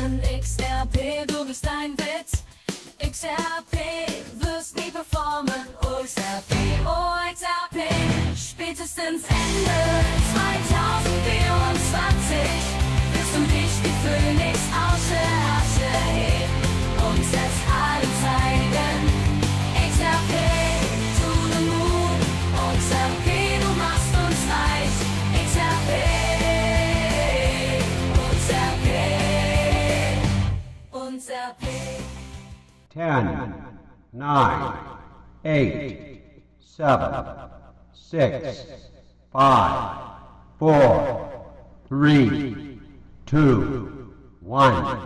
Performen, XRP, du bist ein Witz. XRP, wirst nie performen. XRP, oh XRP, spätestens Ende 2024 wirst du dich wie Phönix aus der Asche heben und es allen zeigen. XRP, to the moon. XRP, du machst uns reich. XRP, XRP. 10, 9, 8, 7, 6, 5, 4, 3, 2, 1.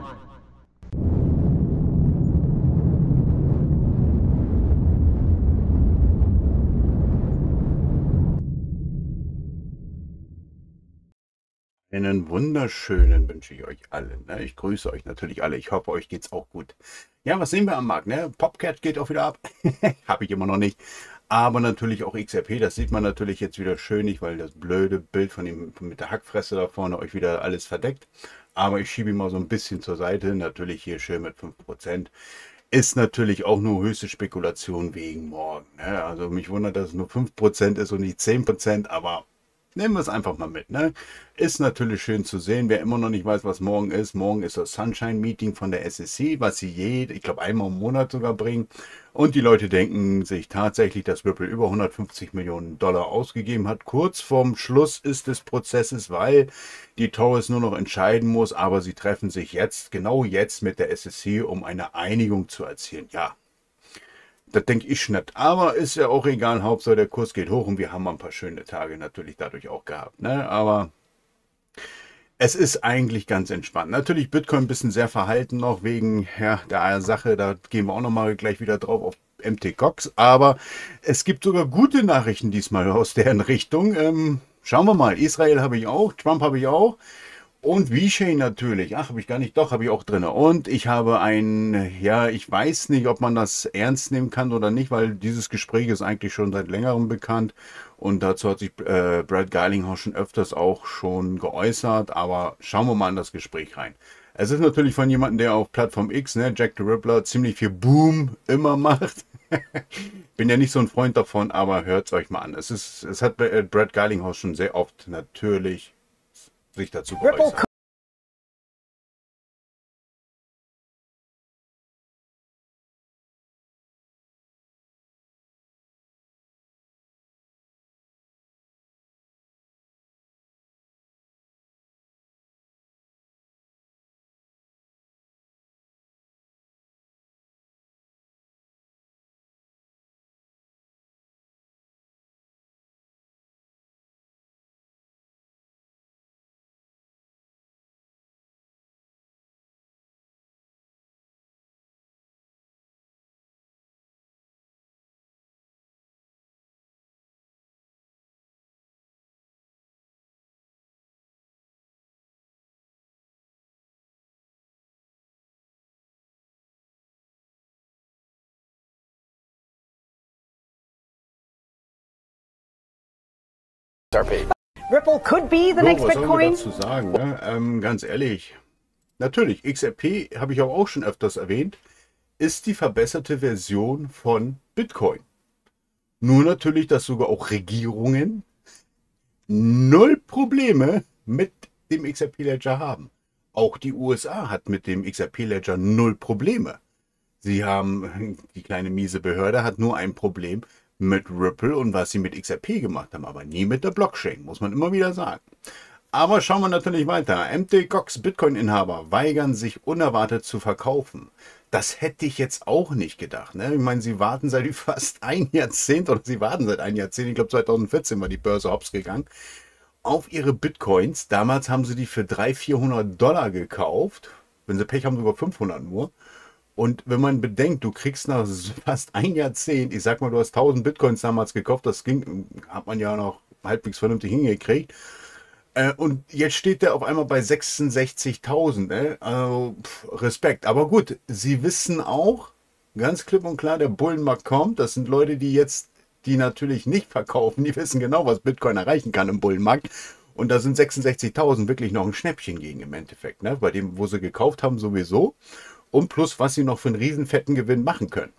Einen wunderschönen wünsche ich euch allen. Ne? Ich grüße euch natürlich alle. Ich hoffe, euch geht's auch gut. Ja, was sehen wir am Markt? Ne? Popcat geht auch wieder ab. Habe ich immer noch nicht. Aber natürlich auch XRP. Das sieht man natürlich jetzt wieder schön nicht, weil das blöde Bild von ihm mit der Hackfresse da vorne euch wieder alles verdeckt. Aber ich schiebe ihn mal so ein bisschen zur Seite. Natürlich hier schön mit 5%. Ist natürlich auch nur höchste Spekulation wegen morgen. Ne? Also mich wundert, dass es nur 5% ist und nicht 10%. Aber nehmen wir es einfach mal mit. Ne? Ist natürlich schön zu sehen. Wer immer noch nicht weiß, was morgen ist das Sunshine Meeting von der SEC, was sie ich glaube, einmal im Monat sogar bringen. Und die Leute denken sich tatsächlich, dass Ripple über 150 Millionen Dollar ausgegeben hat. Kurz vorm Schluss ist des Prozesses, weil die Torres nur noch entscheiden muss. Aber sie treffen sich jetzt, genau jetzt mit der SEC, um eine Einigung zu erzielen. Ja. Das denke ich nicht. Aber ist ja auch egal. Hauptsache der Kurs geht hoch und wir haben ein paar schöne Tage natürlich dadurch auch gehabt. Ne? Aber es ist eigentlich ganz entspannt. Natürlich Bitcoin ein bisschen sehr verhalten noch wegen der Sache. Da gehen wir auch noch mal gleich wieder drauf auf MT-Gox. Aber es gibt sogar gute Nachrichten diesmal aus deren Richtung. Schauen wir mal. Israel habe ich auch. Trump habe ich auch. Und VeChain natürlich. Ach, habe ich gar nicht. Doch, habe ich auch drin. Und ich habe ich weiß nicht, ob man das ernst nehmen kann oder nicht, weil dieses Gespräch ist eigentlich schon seit längerem bekannt. Und dazu hat sich Brad Garlinghouse schon öfters auch schon geäußert. Aber schauen wir mal in das Gespräch rein. Es ist natürlich von jemandem, der auf Plattform X, ne, Jack the Rippler, ziemlich viel Boom immer macht. Bin ja nicht so ein Freund davon, aber hört es euch mal an. Es hat Brad Garlinghouse schon sehr oft natürlich sich dazu geäußert. Ripple could be the next Was soll Bitcoin. man dazu sagen? Ne? Ganz ehrlich, natürlich, XRP, habe ich auch schon öfters erwähnt, ist die verbesserte Version von Bitcoin. Nur natürlich, dass sogar auch Regierungen null Probleme mit dem XRP Ledger haben. Auch die USA hat mit dem XRP Ledger null Probleme. Sie haben, die kleine miese Behörde hat nur ein Problem mit Ripple und was sie mit XRP gemacht haben, aber nie mit der Blockchain, muss man immer wieder sagen. Aber schauen wir natürlich weiter. MT-Gox Bitcoin-Inhaber weigern sich unerwartet zu verkaufen. Das hätte ich jetzt auch nicht gedacht. Ne? Ich meine, sie warten seit fast ein Jahrzehnt, oder sie warten seit einem Jahrzehnt, ich glaube 2014 war die Börse hops gegangen, auf ihre Bitcoins. Damals haben sie die für 300-400 $ gekauft. Wenn sie Pech haben, sogar 500 nur. Und wenn man bedenkt, du kriegst nach fast ein Jahrzehnt, ich sag mal, du hast 1000 Bitcoins damals gekauft, das ging, hat man ja noch halbwegs vernünftig hingekriegt. Und jetzt steht der auf einmal bei 66.000. Ne? Also, Respekt. Aber gut, sie wissen auch, ganz klipp und klar, der Bullenmarkt kommt. Das sind Leute, die natürlich nicht verkaufen, die wissen genau, was Bitcoin erreichen kann im Bullenmarkt. Und da sind 66.000 wirklich noch ein Schnäppchen gegen im Endeffekt, ne? Bei dem, wo sie gekauft haben sowieso. Und plus, was sie noch für einen riesen fetten Gewinn machen können.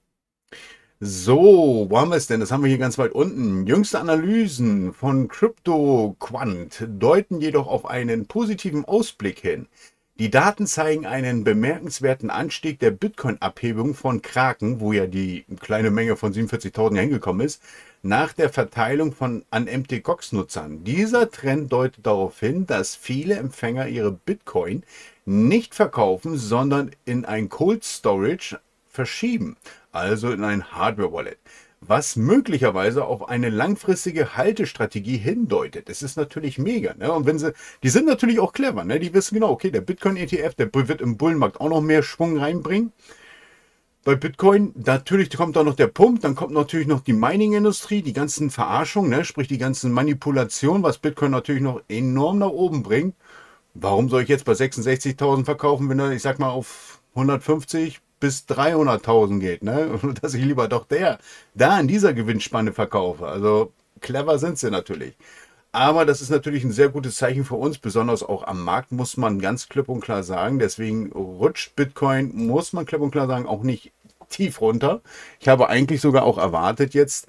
So, wo haben wir es denn? Das haben wir hier ganz weit unten. Jüngste Analysen von CryptoQuant deuten jedoch auf einen positiven Ausblick hin. Die Daten zeigen einen bemerkenswerten Anstieg der Bitcoin-Abhebung von Kraken, wo ja die kleine Menge von 47.000 hingekommen ist, nach der Verteilung an Mt. Gox-Nutzern. Dieser Trend deutet darauf hin, dass viele Empfänger ihre Bitcoin nicht verkaufen, sondern in ein Cold Storage verschieben, also in ein Hardware-Wallet, was möglicherweise auf eine langfristige Haltestrategie hindeutet. Es ist natürlich mega, ne? Und die sind natürlich auch clever, ne? Die wissen genau, okay, der Bitcoin-ETF, der wird im Bullenmarkt auch noch mehr Schwung reinbringen. Bei Bitcoin, natürlich kommt da noch der Pump, dann kommt natürlich noch die Mining-Industrie, die ganzen Verarschungen, ne? Sprich die ganzen Manipulationen, was Bitcoin natürlich noch enorm nach oben bringt. Warum soll ich jetzt bei 66.000 verkaufen, wenn er, ich sag mal, auf 150 bis 300.000 geht, ne? Dass ich lieber doch da in dieser Gewinnspanne verkaufe. Also clever sind sie natürlich. Aber das ist natürlich ein sehr gutes Zeichen für uns, besonders auch am Markt, muss man ganz klipp und klar sagen. Deswegen rutscht Bitcoin, muss man klipp und klar sagen, auch nicht tief runter. Ich habe eigentlich sogar auch erwartet jetzt,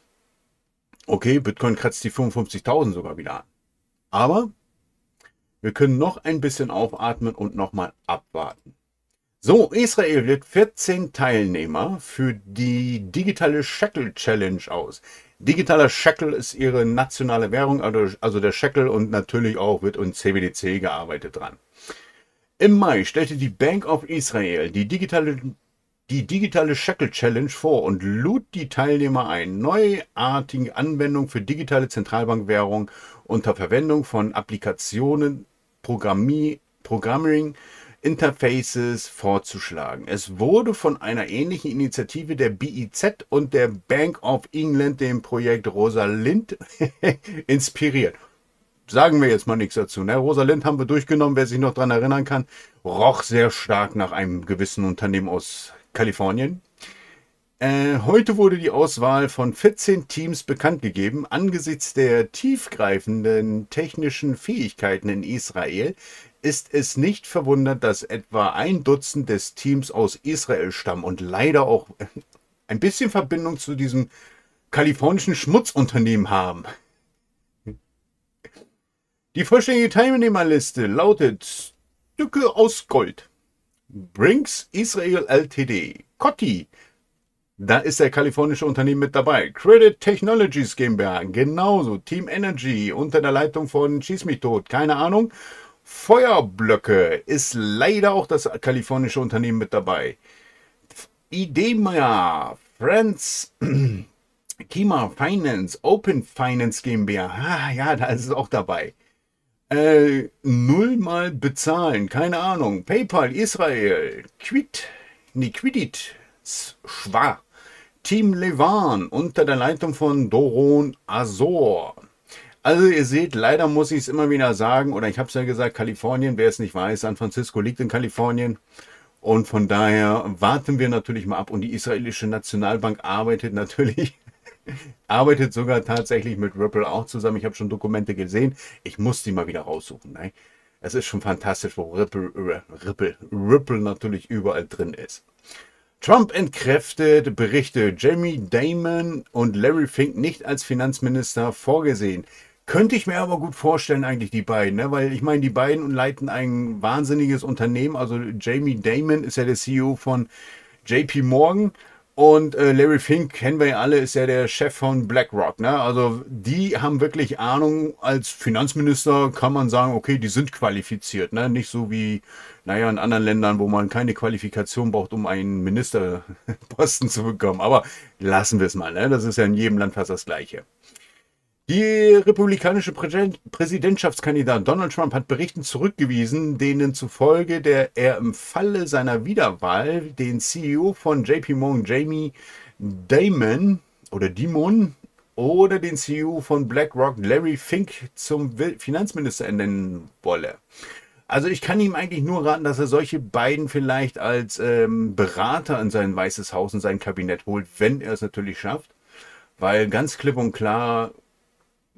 okay, Bitcoin kratzt die 55.000 sogar wieder an. Aber wir können noch ein bisschen aufatmen und nochmal abwarten. So, Israel lädt 14 Teilnehmer für die digitale Shekel Challenge aus. Digitaler Shekel ist ihre nationale Währung, also der Shekel, und natürlich auch wird in CBDC gearbeitet dran. Im Mai stellte die Bank of Israel die digitale Shekel Challenge vor und lud die Teilnehmer ein, neuartige Anwendungen für digitale Zentralbankwährung unter Verwendung von Applikationen, Programming, Interfaces vorzuschlagen. Es wurde von einer ähnlichen Initiative der BIZ und der Bank of England, dem Projekt Rosalind, inspiriert. Sagen wir jetzt mal nichts dazu. Ne? Rosalind haben wir durchgenommen, wer sich noch daran erinnern kann, roch sehr stark nach einem gewissen Unternehmen aus Kalifornien. Heute wurde die Auswahl von 14 Teams bekannt gegeben. Angesichts der tiefgreifenden technischen Fähigkeiten in Israel ist es nicht verwundert, dass etwa ein Dutzend des Teams aus Israel stammen und leider auch ein bisschen Verbindung zu diesem kalifornischen Schmutzunternehmen haben. Die vollständige Teilnehmerliste lautet: Stücke aus Gold, Brinks Israel Ltd, Coty, da ist der kalifornische Unternehmen mit dabei, Credit Technologies GmbH, genauso, Team Energy unter der Leitung von Schieß mich tot, keine Ahnung, Feuerblöcke ist leider auch das kalifornische Unternehmen mit dabei. Idemia, Friends, Kima Finance, Open Finance GmbH, ja, da ist es auch dabei. Nullmal bezahlen, keine Ahnung. PayPal, Israel, Quidit, Schwa, Team Levan unter der Leitung von Doron Azor. Also ihr seht, leider muss ich es immer wieder sagen, oder ich habe es ja gesagt, Kalifornien, wer es nicht weiß, San Francisco liegt in Kalifornien. Und von daher warten wir natürlich mal ab. Und die israelische Nationalbank arbeitet natürlich, arbeitet sogar tatsächlich mit Ripple auch zusammen. Ich habe schon Dokumente gesehen. Ich muss die mal wieder raussuchen. Ne? Es ist schon fantastisch, wo Ripple natürlich überall drin ist. Trump entkräftet Berichte, Jamie Dimon und Larry Fink nicht als Finanzminister vorgesehen. Könnte ich mir aber gut vorstellen, eigentlich die beiden, ne? Weil ich meine, die beiden leiten ein wahnsinniges Unternehmen. Also Jamie Dimon ist ja der CEO von JP Morgan und Larry Fink, kennen wir ja alle, ist ja der Chef von BlackRock. Ne? Also die haben wirklich Ahnung. Als Finanzminister kann man sagen, okay, die sind qualifiziert. Ne? Nicht so wie, naja, in anderen Ländern, wo man keine Qualifikation braucht, um einen Ministerposten zu bekommen. Aber lassen wir es mal. Ne? Das ist ja in jedem Land fast das Gleiche. Die republikanische Präsidentschaftskandidat Donald Trump hat Berichten zurückgewiesen, denen zufolge er im Falle seiner Wiederwahl den CEO von JP Morgan, Jamie Dimon oder den CEO von BlackRock, Larry Fink, zum Finanzminister ernennen wolle. Also ich kann ihm eigentlich nur raten, dass er solche beiden vielleicht als Berater in sein Weißes Haus, in sein Kabinett holt, wenn er es natürlich schafft. Weil ganz klipp und klar,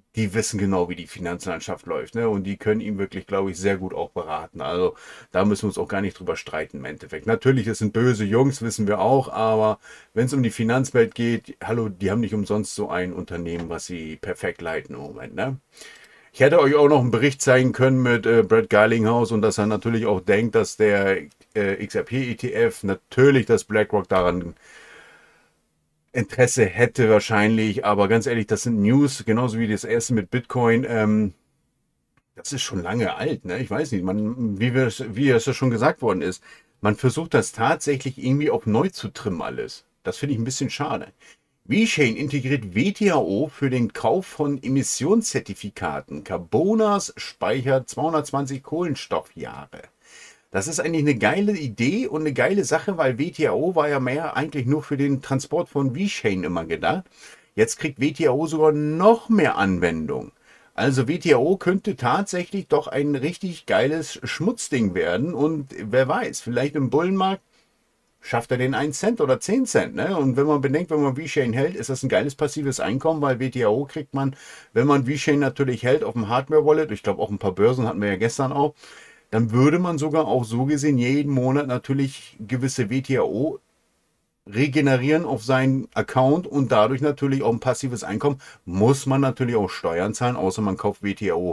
die wissen genau, wie die Finanzlandschaft läuft, ne? Und die können ihn wirklich, glaube ich, sehr gut auch beraten. Also da müssen wir uns auch gar nicht drüber streiten im Endeffekt. Natürlich, es sind böse Jungs, wissen wir auch, aber wenn es um die Finanzwelt geht, hallo, die haben nicht umsonst so ein Unternehmen, was sie perfekt leiten im Moment, ne? Ich hätte euch auch noch einen Bericht zeigen können mit Brad Garlinghouse und dass er natürlich auch denkt, dass der XRP-ETF natürlich das BlackRock daran Interesse hätte wahrscheinlich, aber ganz ehrlich, das sind News, genauso wie das erste mit Bitcoin. Das ist schon lange alt, ne? Ich weiß nicht, wie es ja schon gesagt worden ist, man versucht das tatsächlich irgendwie auch neu zu trimmen alles. Das finde ich ein bisschen schade. VeChain integriert WTHO für den Kauf von Emissionszertifikaten. Carbonas speichert 220 Kohlenstoffjahre. Das ist eigentlich eine geile Idee und eine geile Sache, weil WTHO war ja mehr eigentlich nur für den Transport von VeChain immer gedacht. Jetzt kriegt WTHO sogar noch mehr Anwendung. Also WTHO könnte tatsächlich doch ein richtig geiles Schmutzding werden und wer weiß, vielleicht im Bullenmarkt schafft er den 1 Cent oder 10 Cent. Ne? Und wenn man bedenkt, wenn man VeChain hält, ist das ein geiles passives Einkommen, weil WTHO kriegt man, wenn man VeChain natürlich hält auf dem Hardware-Wallet, ich glaube auch ein paar Börsen hatten wir ja gestern auch, dann würde man sogar auch so gesehen jeden Monat natürlich gewisse WTHO regenerieren auf seinen Account und dadurch natürlich auch ein passives Einkommen. Muss man natürlich auch Steuern zahlen, außer man kauft WTHO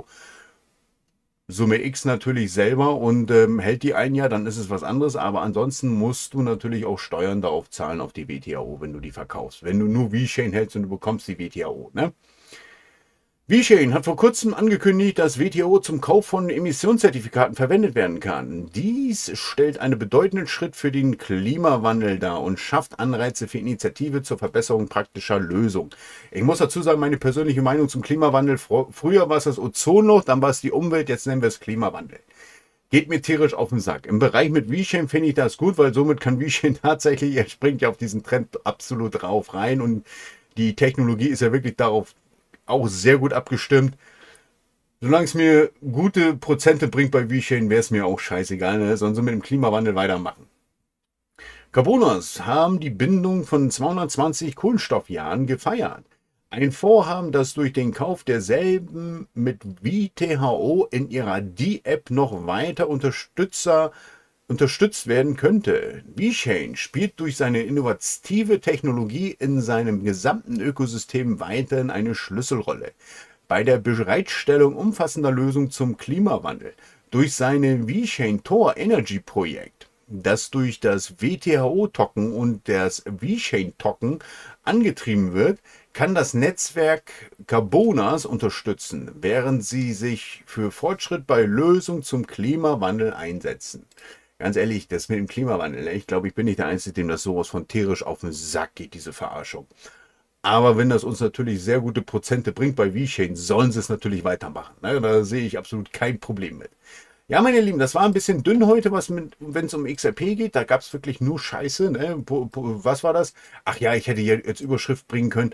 Summe X natürlich selber und hält die ein Jahr, dann ist es was anderes. Aber ansonsten musst du natürlich auch Steuern darauf zahlen, auf die WTHO, wenn du die verkaufst. Wenn du nur VeChain hältst und du bekommst die WTHO, ne? VeChain hat vor kurzem angekündigt, dass WTO zum Kauf von Emissionszertifikaten verwendet werden kann. Dies stellt einen bedeutenden Schritt für den Klimawandel dar und schafft Anreize für Initiative zur Verbesserung praktischer Lösungen. Ich muss dazu sagen, meine persönliche Meinung zum Klimawandel, früher war es das Ozonloch, dann war es die Umwelt, jetzt nennen wir es Klimawandel. Geht mir tierisch auf den Sack. Im Bereich mit VeChain finde ich das gut, weil somit kann VeChain tatsächlich, er springt ja auf diesen Trend absolut drauf rein und die Technologie ist ja wirklich darauf auch sehr gut abgestimmt. Solange es mir gute Prozente bringt bei VeChain, wäre es mir auch scheißegal, ne? Sondern so mit dem Klimawandel weitermachen. Carbonas haben die Bindung von 220 Kohlenstoffjahren gefeiert. Ein Vorhaben, das durch den Kauf derselben mit WTHO in ihrer D-App noch weiter unterstützt werden könnte. VeChain spielt durch seine innovative Technologie in seinem gesamten Ökosystem weiterhin eine Schlüsselrolle bei der Bereitstellung umfassender Lösungen zum Klimawandel. Durch seine VeChain Tor Energy Projekt, das durch das WTHO-Token und das VeChain-Token angetrieben wird, kann das Netzwerk Carbonas unterstützen, während sie sich für Fortschritt bei Lösungen zum Klimawandel einsetzen. Ganz ehrlich, das mit dem Klimawandel, ich glaube, ich bin nicht der Einzige, dem das sowas von tierisch auf den Sack geht, diese Verarschung. Aber wenn das uns natürlich sehr gute Prozente bringt bei VeChain, sollen sie es natürlich weitermachen. Da sehe ich absolut kein Problem mit. Ja, meine Lieben, das war ein bisschen dünn heute, wenn es um XRP geht. Da gab es wirklich nur Scheiße. Ne? Was war das? Ach ja, ich hätte hier jetzt Überschrift bringen können.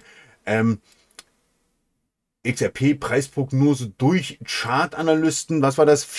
XRP-Preisprognose durch Chartanalysten, was war das?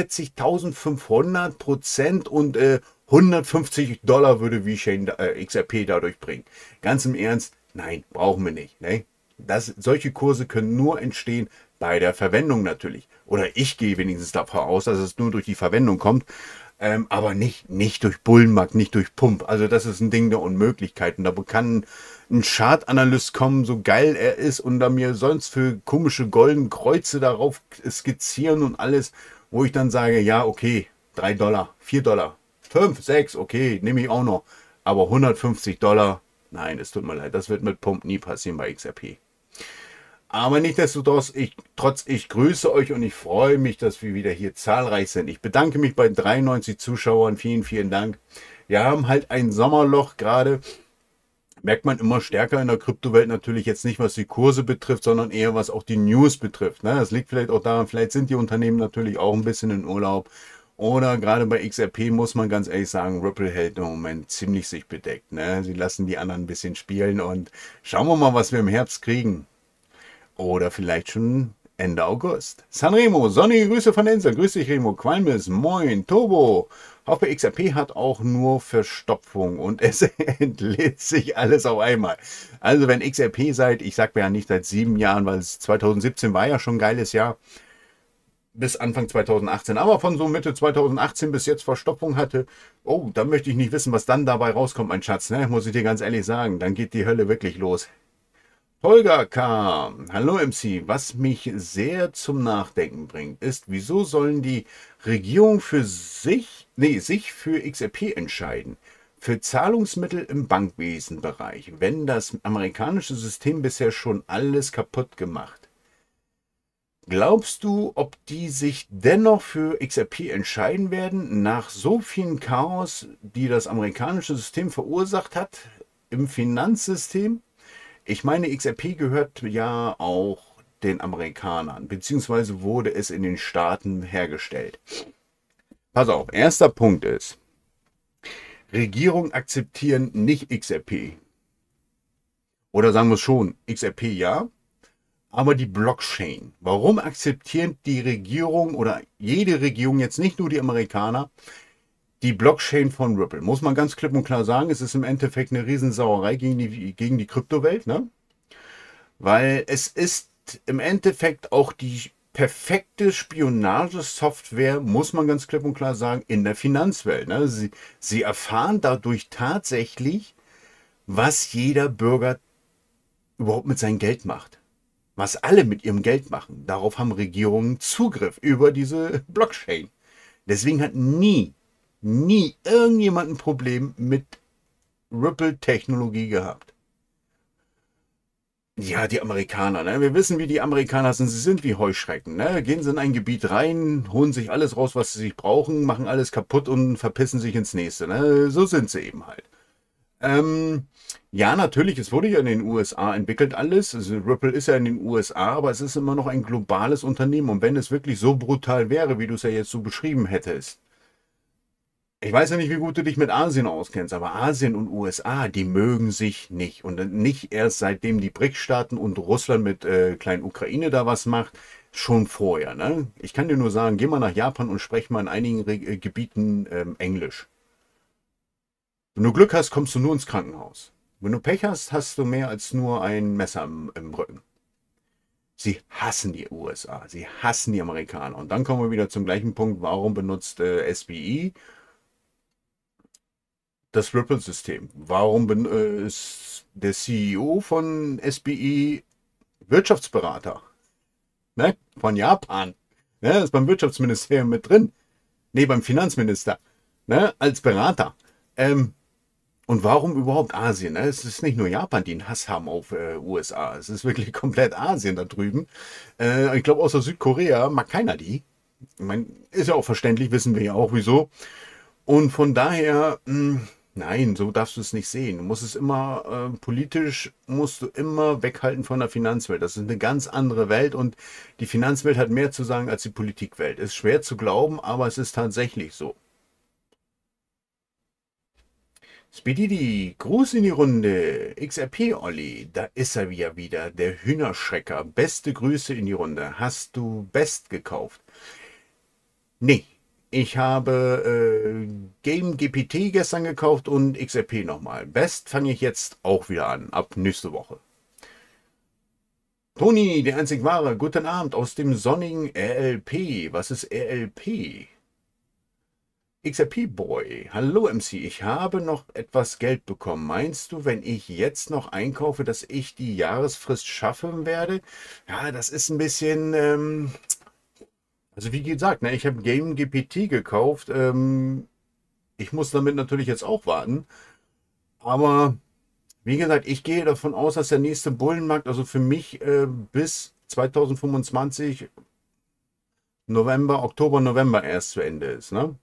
44.500% und $150 würde VeChain XRP dadurch bringen. Ganz im Ernst, nein, brauchen wir nicht. Ne? Solche Kurse können nur entstehen bei der Verwendung natürlich. Oder ich gehe wenigstens davon aus, dass es nur durch die Verwendung kommt. Aber nicht durch Bullenmarkt, nicht durch Pump. Also das ist ein Ding der Unmöglichkeiten. Da kann ein Chartanalyst kommen, so geil er ist, und da mir sonst für komische goldene Kreuze darauf skizzieren und alles, wo ich dann sage, ja, okay, $3, $4, 5, 6, okay, nehme ich auch noch. Aber $150, nein, es tut mir leid, das wird mit Pump nie passieren bei XRP. Aber nichtsdestotrotz, ich grüße euch und ich freue mich, dass wir wieder hier zahlreich sind. Ich bedanke mich bei 93 Zuschauern. Vielen, vielen Dank. Wir haben halt ein Sommerloch gerade. Merkt man immer stärker in der Kryptowelt natürlich jetzt nicht, was die Kurse betrifft, sondern eher, was auch die News betrifft. Das liegt vielleicht auch daran, vielleicht sind die Unternehmen natürlich auch ein bisschen in Urlaub. Oder gerade bei XRP muss man ganz ehrlich sagen, Ripple hält im Moment ziemlich sich bedeckt. Sie lassen die anderen ein bisschen spielen und schauen wir mal, was wir im Herbst kriegen. Oder vielleicht schon Ende August. Sanremo, sonnige Grüße von der Insel. Grüß dich, Remo. Qualmis, moin. Turbo, Hoffe XRP hat auch nur Verstopfung und es entlädt sich alles auf einmal. Also wenn XRP seit, ich sag mir ja nicht seit 7 Jahren, weil 2017 war ja schon ein geiles Jahr, bis Anfang 2018, aber von so Mitte 2018 bis jetzt Verstopfung hatte, oh, da möchte ich nicht wissen, was dann dabei rauskommt, mein Schatz, ne? Muss ich dir ganz ehrlich sagen, dann geht die Hölle wirklich los. Holger kam. Hallo MC, was mich sehr zum Nachdenken bringt, ist, wieso sollen die Regierungen sich für XRP entscheiden? Für Zahlungsmittel im Bankwesenbereich, wenn das amerikanische System bisher schon alles kaputt gemacht. Glaubst du, ob die sich dennoch für XRP entscheiden werden, nach so vielen Chaos, die das amerikanische System verursacht hat im Finanzsystem? Ich meine, XRP gehört ja auch den Amerikanern, beziehungsweise wurde es in den Staaten hergestellt. Pass auf, erster Punkt ist, Regierungen akzeptieren nicht XRP. Oder sagen wir es schon, XRP ja, aber die Blockchain. Warum akzeptiert die Regierung oder jede Regierung, jetzt nicht nur die Amerikaner, die Blockchain von Ripple? Muss man ganz klipp und klar sagen, es ist im Endeffekt eine Riesensauerei gegen die Kryptowelt, ne? Weil es ist im Endeffekt auch die perfekte Spionagesoftware, muss man ganz klipp und klar sagen, in der Finanzwelt. Ne? Sie erfahren dadurch tatsächlich, was jeder Bürger überhaupt mit seinem Geld macht. Was alle mit ihrem Geld machen. Darauf haben Regierungen Zugriff über diese Blockchain. Deswegen hat nie irgendjemand ein Problem mit Ripple-Technologie gehabt. Ja, die Amerikaner, ne? Wir wissen, wie die Amerikaner sind. Sie sind wie Heuschrecken, ne? Gehen sie in ein Gebiet rein, holen sich alles raus, was sie sich brauchen, machen alles kaputt und verpissen sich ins nächste, ne? So sind sie eben halt. Ja, natürlich, es wurde ja in den USA entwickelt alles. Also Ripple ist ja in den USA, aber es ist immer noch ein globales Unternehmen. Und wenn es wirklich so brutal wäre, wie du es ja jetzt so beschrieben hättest, ich weiß ja nicht, wie gut du dich mit Asien auskennst, aber Asien und USA, die mögen sich nicht. Und nicht erst seitdem die BRICS-Staaten und Russland mit kleinen Ukraine da was macht, schon vorher. Ne? Ich kann dir nur sagen, geh mal nach Japan und sprech mal in einigen Gebieten Englisch. Wenn du Glück hast, kommst du nur ins Krankenhaus. Wenn du Pech hast, hast du mehr als nur ein Messer im Rücken. Sie hassen die USA, sie hassen die Amerikaner. Und dann kommen wir wieder zum gleichen Punkt, warum benutzt SBI das Ripple-System? Warum ist der CEO von SBI Wirtschaftsberater? Ne? Von Japan. Ne? Ist beim Wirtschaftsministerium mit drin. Ne, beim Finanzminister. Ne? Als Berater. Und warum überhaupt Asien? Ne? Es ist nicht nur Japan, die einen Hass haben auf USA. Es ist wirklich komplett Asien da drüben. Ich glaube, außer Südkorea mag keiner die. Ich meine, ist ja auch verständlich, wissen wir ja auch wieso. Und von daher, nein, so darfst du es nicht sehen. Du musst es immer, politisch musst du immer weghalten von der Finanzwelt. Das ist eine ganz andere Welt und die Finanzwelt hat mehr zu sagen als die Politikwelt. Ist schwer zu glauben, aber es ist tatsächlich so. Speedy, Gruß in die Runde. XRP Olli, da ist er wieder, der Hühnerschrecker. Beste Grüße in die Runde. Hast du Best gekauft? Nee. Ich habe GameGPT gestern gekauft und XRP nochmal. Best fange ich jetzt auch wieder an, ab nächste Woche. Toni, der einzig wahre, guten Abend aus dem sonnigen RLP. Was ist RLP? XRP Boy. Hallo MC, ich habe noch etwas Geld bekommen. Meinst du, wenn ich jetzt noch einkaufe, dass ich die Jahresfrist schaffen werde? Ja, das ist ein bisschen... Also wie gesagt, ne, ich habe GameGPT gekauft. Ich muss damit natürlich jetzt auch warten. Aber wie gesagt, ich gehe davon aus, dass der nächste Bullenmarkt, also für mich bis 2025 Oktober, November erst zu Ende ist. Ne?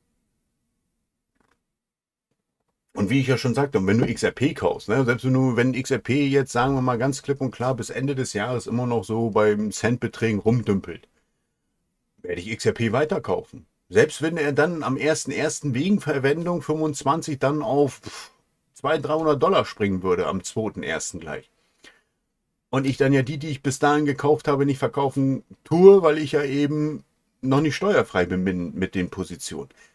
Und wie ich ja schon sagte, wenn du XRP kaufst, ne, selbst wenn XRP jetzt, sagen wir mal ganz klipp und klar, bis Ende des Jahres immer noch so beim Centbeträgen rumdümpelt, werde ich XRP weiterkaufen. Selbst wenn er dann am 1.1. wegen Verwendung 25 dann auf 200, $300 springen würde, am 2.1. gleich. Und ich dann ja die ich bis dahin gekauft habe, nicht verkaufen tue, weil ich ja eben noch nicht steuerfrei bin mit den Positionen.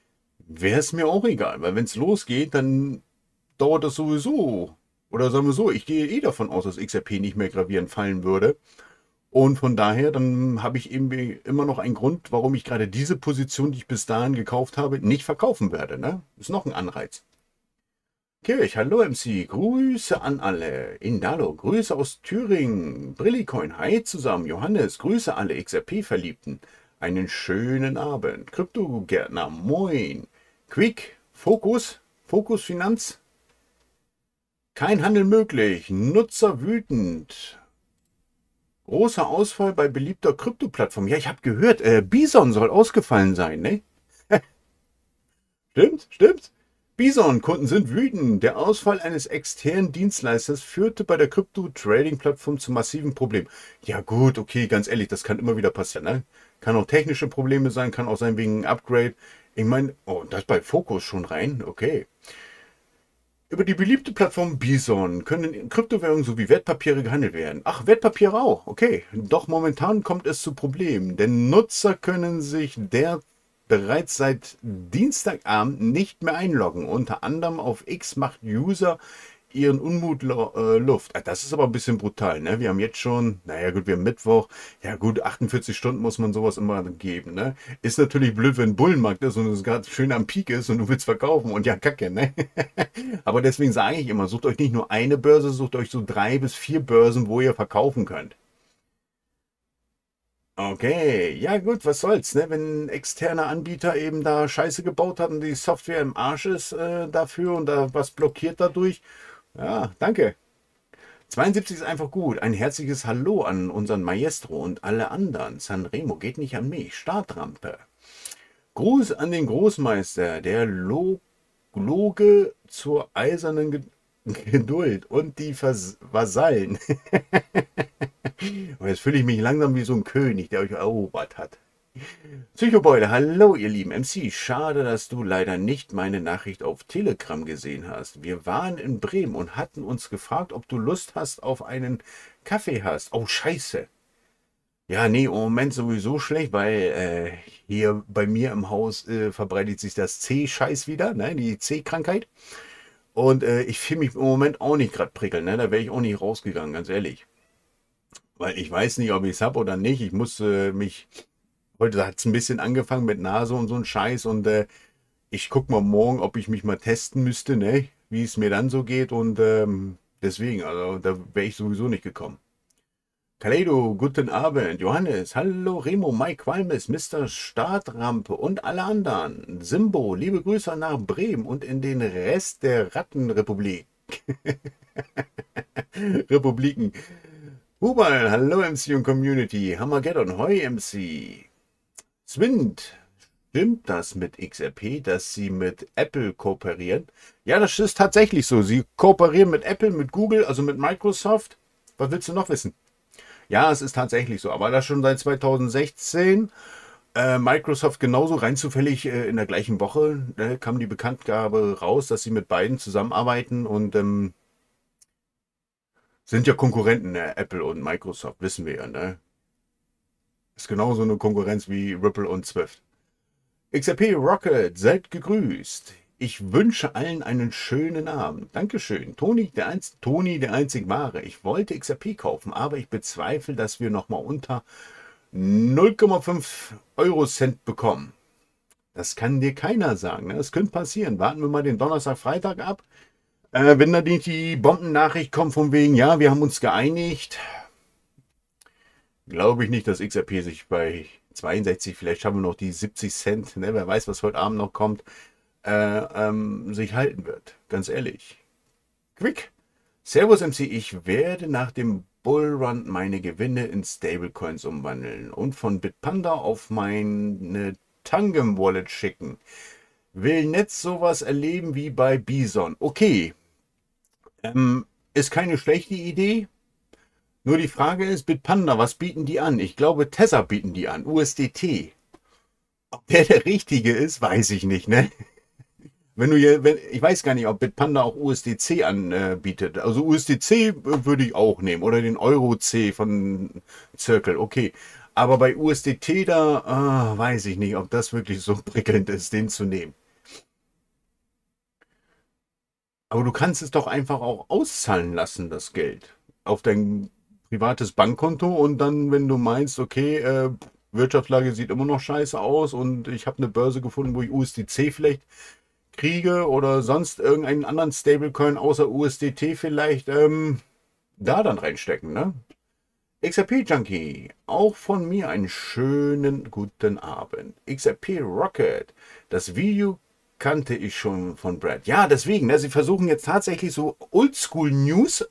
wäre es mir auch egal, weil wenn es losgeht, dann dauert das sowieso. Oder sagen wir so, ich gehe eh davon aus, dass XRP nicht mehr gravierend fallen würde. Und von daher, dann habe ich eben immer noch einen Grund, warum ich gerade diese Position, die ich bis dahin gekauft habe, nicht verkaufen werde. Ne? Ist noch ein Anreiz. Kirch, hallo MC, Grüße an alle. Indalo, Grüße aus Thüringen. Brillicoin, hi zusammen. Johannes, Grüße alle XRP-Verliebten. Einen schönen Abend. Kryptogärtner, moin. Quick, Fokus, Fokus Finanz. Kein Handel möglich. Nutzer wütend. Großer Ausfall bei beliebter Krypto-Plattform. Ja, ich habe gehört, Bison soll ausgefallen sein, ne? Stimmt, stimmt. Bison-Kunden sind wütend. Der Ausfall eines externen Dienstleisters führte bei der Krypto-Trading-Plattform zu massiven Problemen. Ja gut, okay, ganz ehrlich, das kann immer wieder passieren, ne? Kann auch technische Probleme sein, kann auch sein wegen Upgrade. Ich meine, oh, das bei Focus schon rein, okay. Über die beliebte Plattform Bison können Kryptowährungen sowie Wertpapiere gehandelt werden. Ach, Wertpapiere auch, okay. Doch momentan kommt es zu Problemen, denn Nutzer können sich bereits seit Dienstagabend nicht mehr einloggen. Unter anderem auf X macht User ihren Unmut Luft. Das ist aber ein bisschen brutal, ne? Wir haben jetzt schon, naja gut, wir haben Mittwoch. Ja gut, 48 Stunden muss man sowas immer geben, ne? Ist natürlich blöd, wenn ein Bullenmarkt ist und es gerade schön am Peak ist und du willst verkaufen und ja, kacke, ne? Aber deswegen sage ich immer, sucht euch nicht nur eine Börse, sucht euch so 3 bis 4 Börsen, wo ihr verkaufen könnt. Okay, ja gut, was soll's, ne? Wenn ein externer Anbieter eben da Scheiße gebaut hat und die Software im Arsch ist dafür und da was blockiert dadurch. Ja, danke. 72 ist einfach gut. Ein herzliches Hallo an unseren Maestro und alle anderen. Sanremo geht nicht an mich. Startrampe. Gruß an den Großmeister, der Loge zur eisernen Geduld und die Vasallen. Und jetzt fühle ich mich langsam wie so ein König, der euch erobert hat. Psychobeule, hallo ihr lieben MC. Schade, dass du leider nicht meine Nachricht auf Telegram gesehen hast. Wir waren in Bremen und hatten uns gefragt, ob du Lust hast auf einen Kaffee hast. Oh, scheiße. Ja, nee, im Moment sowieso schlecht, weil hier bei mir im Haus verbreitet sich das C-Scheiß wieder, ne, die C-Krankheit. Und ich fühle mich im Moment auch nicht gerade prickeln, ne? Da wäre ich auch nicht rausgegangen, ganz ehrlich. Weil ich weiß nicht, ob ich es habe oder nicht. Ich musste mich, heute hat es ein bisschen angefangen mit Nase und so ein Scheiß. Und ich gucke mal morgen, ob ich mich mal testen müsste, ne? Wie es mir dann so geht. Und deswegen, also da wäre ich sowieso nicht gekommen. Kaleido, guten Abend. Johannes, hallo Remo, Mike Qualmes, Mr. Startrampe und alle anderen. Simbo, liebe Grüße nach Bremen und in den Rest der Rattenrepublik. Republiken. Hubal, hallo MC und Community. Hammergeddon, hoi MC. Swind, stimmt das mit XRP, dass sie mit Apple kooperieren? Ja, das ist tatsächlich so. Sie kooperieren mit Apple, mit Google, also mit Microsoft. Was willst du noch wissen? Ja, es ist tatsächlich so, aber das schon seit 2016. Microsoft genauso rein zufällig in der gleichen Woche kam die Bekanntgabe raus, dass sie mit beiden zusammenarbeiten und sind ja Konkurrenten, Apple und Microsoft, wissen wir ja, ne? Ist genauso eine Konkurrenz wie Ripple und Swift. XRP Rocket, seid gegrüßt. Ich wünsche allen einen schönen Abend. Dankeschön. Toni, der einzig wahre. Ich wollte XRP kaufen, aber ich bezweifle, dass wir nochmal unter 0,5 Eurocent bekommen. Das kann dir keiner sagen. Ne? Das könnte passieren. Warten wir mal den Donnerstag, Freitag ab. Wenn da nicht die Bombennachricht kommt von wegen, ja, wir haben uns geeinigt, glaube ich nicht, dass XRP sich bei 62, vielleicht haben wir noch die 70 Cent, ne? Wer weiß, was heute Abend noch kommt, sich halten wird. Ganz ehrlich. Quick. Servus MC, ich werde nach dem Bullrun meine Gewinne in Stablecoins umwandeln und von Bitpanda auf meine Tangem Wallet schicken. Will nicht sowas erleben wie bei Bison. Okay. Ist keine schlechte Idee. Nur die Frage ist, Bitpanda, was bieten die an? Ich glaube, Tether bieten die an. USDT. Ob der richtige ist, weiß ich nicht, ne? Ich weiß gar nicht, ob Bitpanda auch USDC anbietet. Also USDC würde ich auch nehmen. Oder den Euro-C von Circle. Okay. Aber bei USDT da weiß ich nicht, ob das wirklich so prickelnd ist, den zu nehmen. Aber du kannst es doch einfach auch auszahlen lassen, das Geld, auf dein privates Bankkonto und dann, wenn du meinst, okay, Wirtschaftslage sieht immer noch scheiße aus und ich habe eine Börse gefunden, wo ich USDC vielleicht kriege oder sonst irgendeinen anderen Stablecoin außer USDT vielleicht, da dann reinstecken, ne? XRP Junkie, auch von mir einen schönen guten Abend. XRP Rocket, das Video kannte ich schon von Brad. Ja, deswegen, ne, sie versuchen jetzt tatsächlich so Oldschool News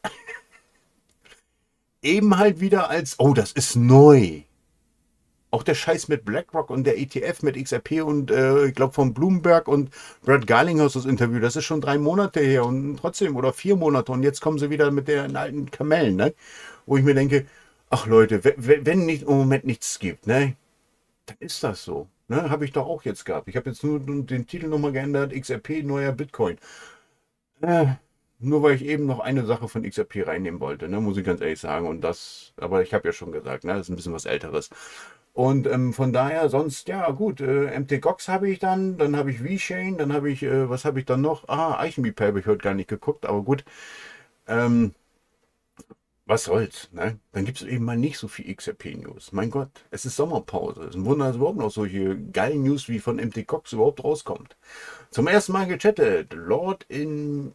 eben halt wieder als, oh, das ist neu. Auch der Scheiß mit BlackRock und der ETF mit XRP und ich glaube von Bloomberg und Brad Garlinghouse das Interview, das ist schon 3 Monate her und trotzdem oder 4 Monate und jetzt kommen sie wieder mit den alten Kamellen, ne? Wo ich mir denke, ach Leute, wenn nicht im Moment nichts gibt, ne, dann ist das so. Ne? Habe ich doch auch jetzt gehabt. Ich habe jetzt nur den Titel nochmal geändert, XRP neuer Bitcoin. Äh, Nur weil ich eben noch eine Sache von XRP reinnehmen wollte, ne, muss ich ganz ehrlich sagen. Und das, aber ich habe ja schon gesagt, ne, das ist ein bisschen was Älteres. Und von daher sonst, ja gut, MTGOX habe ich dann habe ich VeChain, dann habe ich, was habe ich dann noch? Ah, Eichenbeeper habe ich heute gar nicht geguckt, aber gut. Ähm, Was soll's, ne? Dann gibt es eben mal nicht so viel XRP-News. Mein Gott, es ist Sommerpause. Es ist ein Wunder, dass überhaupt noch solche geilen News wie von MTGOX überhaupt rauskommt. Zum ersten Mal gechattet, Lord in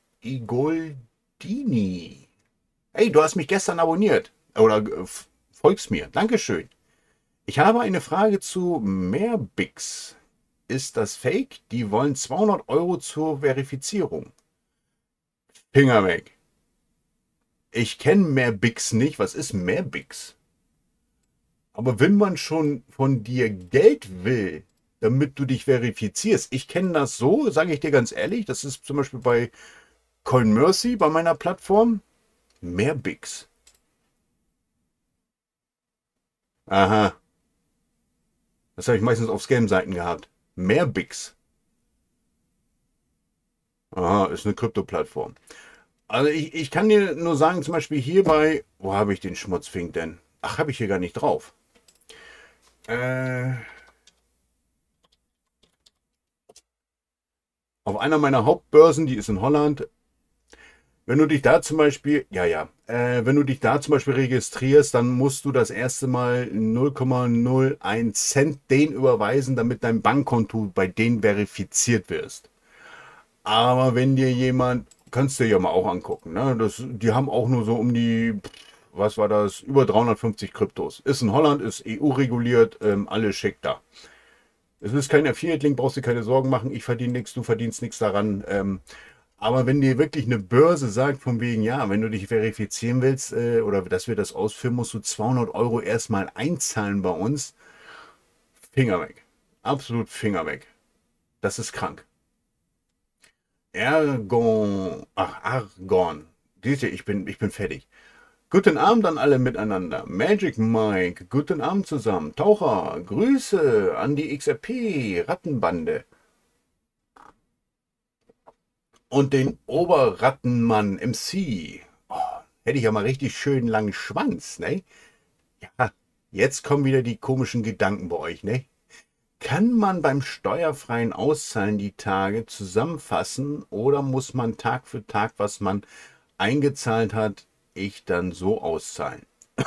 Igoldini. Hey, du hast mich gestern abonniert. Oder folgst mir. Dankeschön. Ich habe eine Frage zu Merbix. Ist das Fake? Die wollen 200 € zur Verifizierung. Finger weg. Ich kenne Merbix nicht. Was ist Merbix? Aber wenn man schon von dir Geld will, damit du dich verifizierst, ich kenne das so, sage ich dir ganz ehrlich, das ist zum Beispiel bei CoinMercy, bei meiner Plattform, Merbix. Aha, das habe ich meistens auf Scam-Seiten gehabt. Merbix. Aha, ist eine Krypto-Plattform. Also ich kann dir nur sagen, zum Beispiel hier bei, wo habe ich den Schmutzfink denn? Ach, habe ich hier gar nicht drauf. Äh, auf einer meiner Hauptbörsen, die ist in Holland, wenn du dich da zum Beispiel, wenn du dich da zum Beispiel registrierst, dann musst du das erste Mal 0,01 Cent denen überweisen, damit dein Bankkonto bei denen verifiziert wirst. Aber wenn dir jemand, kannst du dir ja mal auch angucken, ne? Die haben auch nur so um die, was war das, über 350 Kryptos. Ist in Holland, ist EU-reguliert, alles schick da. Es ist kein Affiliate-Link, brauchst du keine Sorgen machen, ich verdiene nichts, du verdienst nichts daran. Aber wenn dir wirklich eine Börse sagt, von wegen, ja, wenn du dich verifizieren willst oder dass wir das ausführen, musst du 200 € erstmal einzahlen bei uns. Finger weg. Absolut Finger weg. Das ist krank. Argon. Siehst du, ich bin fertig. Guten Abend an alle miteinander. Magic Mike, guten Abend zusammen. Taucher, Grüße an die XRP Rattenbande. Und den Oberrattenmann MC. Oh, hätte ich ja mal richtig schön langen Schwanz, ne? Ja, jetzt kommen wieder die komischen Gedanken bei euch, ne? Kann man beim steuerfreien Auszahlen die Tage zusammenfassen oder muss man Tag für Tag, was man eingezahlt hat, ich dann so auszahlen?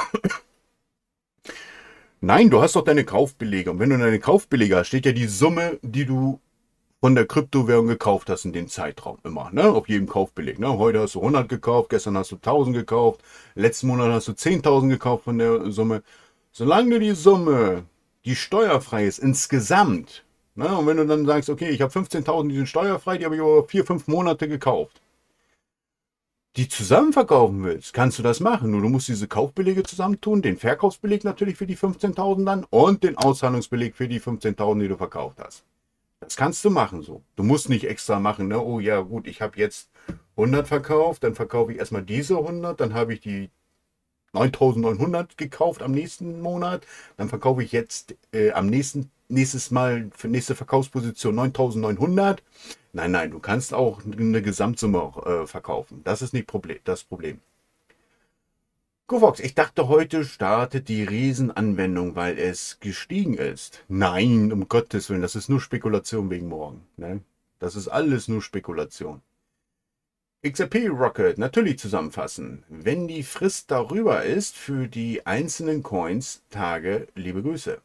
Nein, du hast doch deine Kaufbelege. Und wenn du deine Kaufbelege hast, steht ja die Summe, die du von der Kryptowährung gekauft hast in dem Zeitraum immer, ne? Auf jedem Kaufbeleg, ne? Heute hast du 100 gekauft, gestern hast du 1000 gekauft, letzten Monat hast du 10.000 gekauft von der Summe. Solange du die Summe, die steuerfrei ist, insgesamt, ne? Und wenn du dann sagst, okay, ich habe 15.000, die sind steuerfrei, die habe ich über 4, 5 Monate gekauft, die zusammen verkaufen willst, kannst du das machen. Nur du musst diese Kaufbelege zusammentun, den Verkaufsbeleg natürlich für die 15.000 dann und den Auszahlungsbeleg für die 15.000, die du verkauft hast. Das kannst du machen so. Du musst nicht extra machen, ne? Oh ja, gut, ich habe jetzt 100 verkauft, dann verkaufe ich erstmal diese 100, dann habe ich die 9.900 gekauft am nächsten Monat, dann verkaufe ich jetzt nächstes Mal für nächste Verkaufsposition 9.900. Nein, du kannst auch eine Gesamtsumme verkaufen. Das ist nicht das Problem. Gofox, ich dachte, heute startet die Riesenanwendung, weil es gestiegen ist. Nein, um Gottes Willen, das ist nur Spekulation wegen morgen. Ne? Das ist alles nur Spekulation. XRP Rocket natürlich zusammenfassen. Wenn die Frist darüber ist für die einzelnen Coins, Tage, liebe Grüße.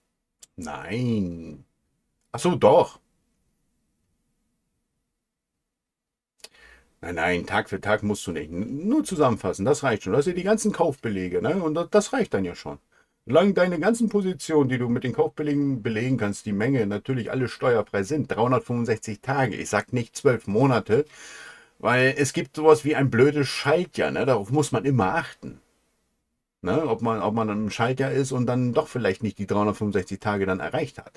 Nein. Achso, doch. Nein, Tag für Tag musst du nicht. Nur zusammenfassen, das reicht schon. Du hast ja die ganzen Kaufbelege, ne? Und das reicht dann ja schon. Solange deine ganzen Positionen, die du mit den Kaufbelegen belegen kannst, die Menge natürlich alle steuerfrei sind, 365 Tage. Ich sag nicht 12 Monate, weil es gibt sowas wie ein blödes Schaltjahr, ne? Darauf muss man immer achten. Ne? Ob man im Schaltjahr ist und dann doch vielleicht nicht die 365 Tage dann erreicht hat.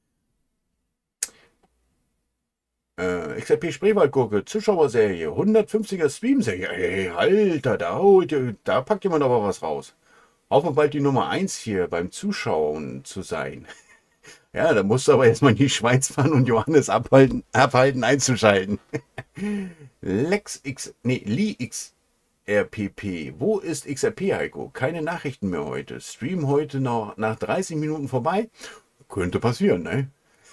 XRP Spreewaldgurke, Zuschauerserie, 150er Streamserie. Ey, Alter, da packt jemand aber was raus. Hoffen wir bald die Nummer 1 hier beim Zuschauen zu sein. Ja, da musst du aber erstmal in die Schweiz fahren und Johannes abhalten einzuschalten. Lee XRPP. Wo ist XRP, Heiko? Keine Nachrichten mehr heute. Stream heute noch nach 30 Minuten vorbei. Könnte passieren, ne?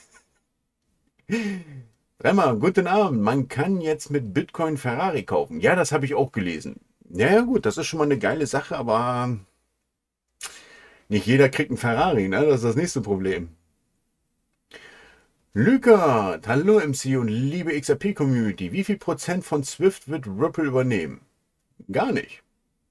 Remmer, guten Abend. Man kann jetzt mit Bitcoin Ferrari kaufen. Ja, das habe ich auch gelesen. Ja, gut, das ist schon mal eine geile Sache, aber nicht jeder kriegt einen Ferrari, ne? Das ist das nächste Problem. Lüker, hallo MC und liebe XRP-Community. Wie viel Prozent von Swift wird Ripple übernehmen? Gar nicht.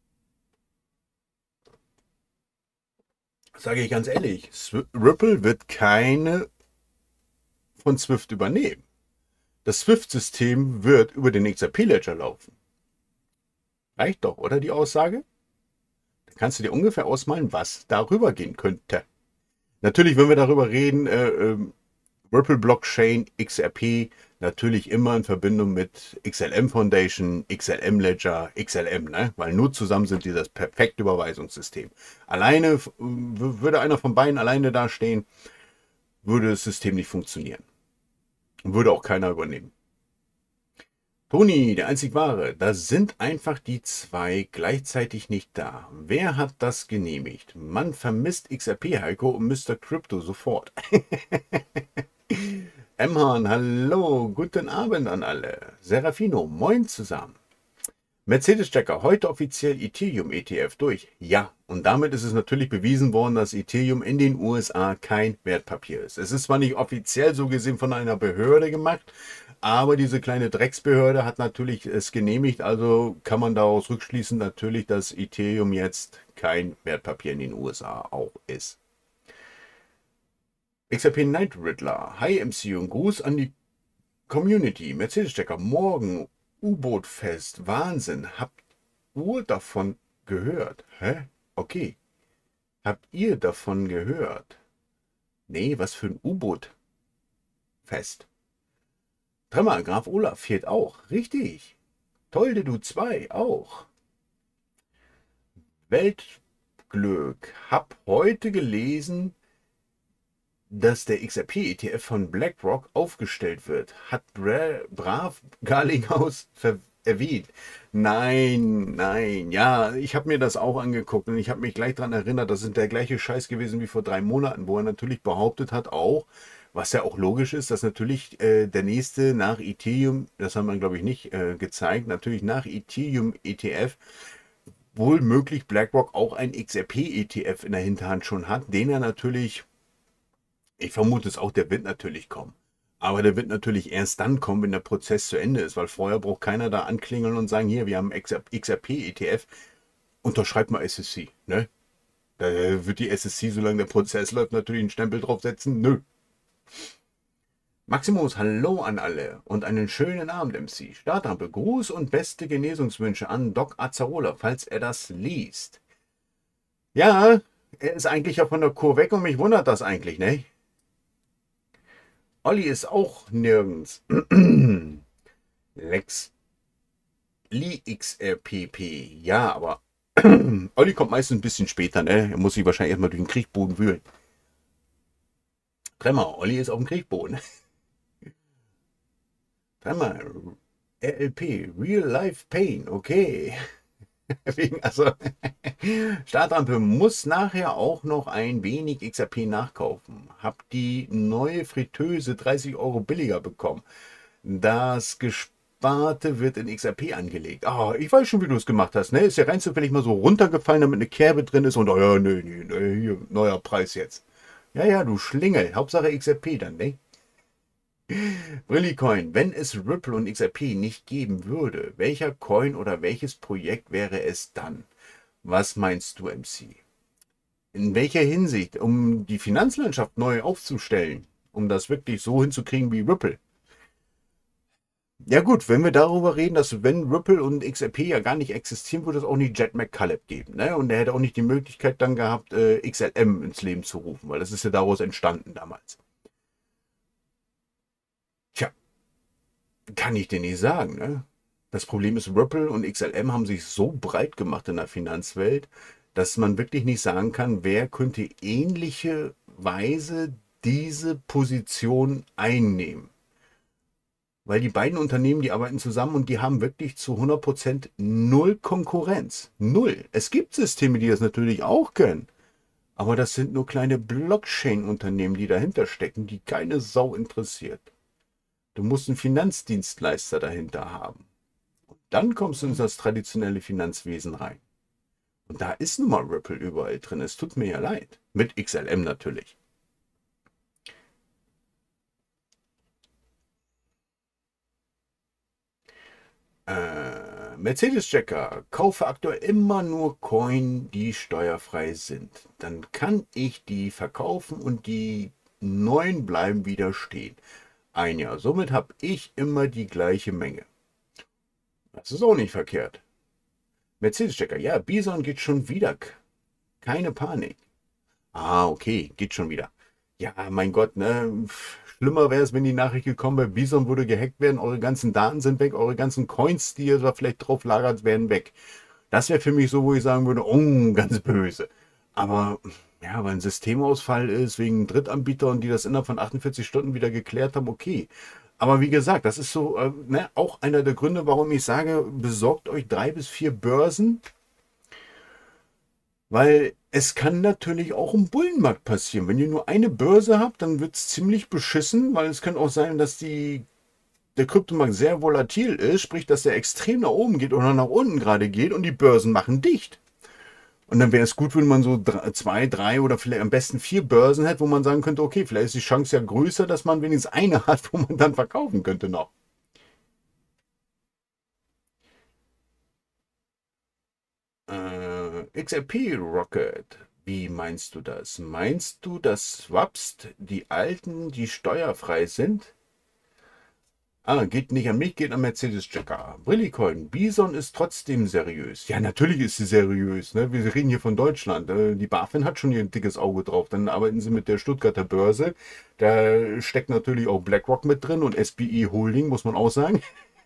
Sage ich ganz ehrlich, Ripple wird keine von Swift übernehmen. Das Swift-System wird über den XRP-Ledger laufen. Reicht doch, oder die Aussage? Da kannst du dir ungefähr ausmalen, was darüber gehen könnte. Natürlich, wenn wir darüber reden, Ripple Blockchain, XRP, natürlich immer in Verbindung mit XLM Foundation, XLM Ledger, XLM, ne? Weil nur zusammen sind die das perfekte Überweisungssystem. Alleine, würde einer von beiden alleine dastehen, würde das System nicht funktionieren. Würde auch keiner übernehmen. Toni, der einzig wahre, da sind einfach die zwei gleichzeitig nicht da. Wer hat das genehmigt? Man vermisst XRP, Heiko, und Mr. Crypto sofort. Emhan, hallo, guten Abend an alle. Serafino, moin zusammen. Mercedes-Checker, heute offiziell Ethereum ETF durch. Ja, und damit ist es natürlich bewiesen worden, dass Ethereum in den USA kein Wertpapier ist. Es ist zwar nicht offiziell so gesehen von einer Behörde gemacht, aber diese kleine Drecksbehörde hat natürlich es genehmigt, also kann man daraus rückschließen natürlich, dass Ethereum jetzt kein Wertpapier in den USA auch ist. XRP Night Riddler, hi MC und Gruß an die Community. Mercedes-Checker, morgen U-Boot-Fest, Wahnsinn. Habt ihr davon gehört? Hä? Okay. Habt ihr davon gehört? Nee, was für ein U-Boot-Fest? Tremmer, Graf Olaf fehlt auch. Richtig. Tolde, du 2 auch. Weltglück. Hab heute gelesen, dass der XRP-ETF von BlackRock aufgestellt wird. Hat brav Garlinghaus erwähnt. Nein, ja, ich habe mir das auch angeguckt und ich habe mich gleich daran erinnert, das ist der gleiche Scheiß gewesen wie vor 3 Monaten, wo er natürlich behauptet hat auch, was ja auch logisch ist, dass natürlich der nächste nach Ethereum, das haben wir glaube ich nicht gezeigt, natürlich nach Ethereum ETF, wohl möglich BlackRock auch ein XRP-ETF in der Hinterhand schon hat, den er natürlich, ich vermute es auch, der wird natürlich kommen. Aber der wird natürlich erst dann kommen, wenn der Prozess zu Ende ist, weil vorher braucht keiner da anklingeln und sagen, hier, wir haben XRP-ETF, unterschreibt mal SSC. Ne? Da wird die SSC, solange der Prozess läuft, natürlich einen Stempel draufsetzen. Nö. Maximus, hallo an alle und einen schönen Abend, MC. Startrampe, Gruß und beste Genesungswünsche an Doc Azzarola, falls er das liest. Ja, er ist eigentlich ja von der Kur weg und mich wundert das eigentlich, ne? Olli ist auch nirgends. Lex Lee XRPP. Ja, aber Olli kommt meistens ein bisschen später, ne? Er muss sich wahrscheinlich erstmal durch den Kriechboden wühlen. Tremmer, Olli ist auf dem Kriechboden. Tremmer, RLP, Real Life Pain, okay. Also, Startrampe muss nachher auch noch ein wenig XRP nachkaufen. Hab die neue Fritteuse 30 € billiger bekommen. Das Sparte wird in XRP angelegt. Ah, ich weiß schon, wie du es gemacht hast. Ne? Ist ja rein zufällig mal so runtergefallen, damit eine Kerbe drin ist und, oh ja, nee, hier, neuer Preis jetzt. Ja, ja, du Schlingel. Hauptsache XRP dann, ne? Brillicoin, wenn es Ripple und XRP nicht geben würde, welcher Coin oder welches Projekt wäre es dann? Was meinst du, MC? In welcher Hinsicht? Um die Finanzlandschaft neu aufzustellen, um das wirklich so hinzukriegen wie Ripple. Ja gut, wenn wir darüber reden, dass wenn Ripple und XRP ja gar nicht existieren, würde es auch nicht Jet McCulloch geben. Ne? Und er hätte auch nicht die Möglichkeit dann gehabt, XLM ins Leben zu rufen, weil das ist ja daraus entstanden damals. Tja, kann ich dir nicht sagen. Ne? Das Problem ist, Ripple und XLM haben sich so breit gemacht in der Finanzwelt, dass man wirklich nicht sagen kann, wer könnte ähnliche Weise diese Position einnehmen. Weil die beiden Unternehmen, die arbeiten zusammen und die haben wirklich zu 100% null Konkurrenz. Null. Es gibt Systeme, die das natürlich auch können. Aber das sind nur kleine Blockchain-Unternehmen, die dahinter stecken, die keine Sau interessiert. Du musst einen Finanzdienstleister dahinter haben. Und dann kommst du in das traditionelle Finanzwesen rein. Und da ist nun mal Ripple überall drin. Es tut mir ja leid. Mit XLM natürlich. Mercedes-Checker, kaufe aktuell immer nur Coin, die steuerfrei sind. Dann kann ich die verkaufen und die neuen bleiben wieder stehen. Ein Jahr. Somit habe ich immer die gleiche Menge. Das ist auch nicht verkehrt. Mercedes-Checker, ja, Bison geht schon wieder. Keine Panik. Ah, okay, geht schon wieder. Ja, mein Gott, ne? Schlimmer wäre es, wenn die Nachricht gekommen wäre, Bison würde gehackt werden, eure ganzen Daten sind weg, eure ganzen Coins, die ihr da vielleicht drauf lagert, werden weg. Das wäre für mich so, wo ich sagen würde, oh, ganz böse. Aber ja, weil ein Systemausfall ist, wegen Drittanbieter und die das innerhalb von 48 Stunden wieder geklärt haben, okay. Aber wie gesagt, das ist so ne, auch einer der Gründe, warum ich sage, besorgt euch 3 bis 4 Börsen, weil es kann natürlich auch im Bullenmarkt passieren. Wenn ihr nur eine Börse habt, dann wird es ziemlich beschissen, weil es kann auch sein, dass der Kryptomarkt sehr volatil ist, sprich, dass er extrem nach oben geht oder nach unten gerade geht und die Börsen machen dicht. Und dann wäre es gut, wenn man so 2, 3 oder vielleicht am besten 4 Börsen hätte, wo man sagen könnte, okay, vielleicht ist die Chance ja größer, dass man wenigstens eine hat, wo man dann verkaufen könnte noch. XRP Rocket, wie meinst du das? Meinst du, dass Swaps, die alten, die steuerfrei sind? Ah, geht nicht an mich, geht an Mercedes-Checker. Brillicoin, Bison ist trotzdem seriös. Ja, natürlich ist sie seriös. Ne? Wir reden hier von Deutschland. Die BaFin hat schon hier ein dickes Auge drauf. Dann arbeiten sie mit der Stuttgarter Börse. Da steckt natürlich auch BlackRock mit drin und SBI Holding, muss man auch sagen.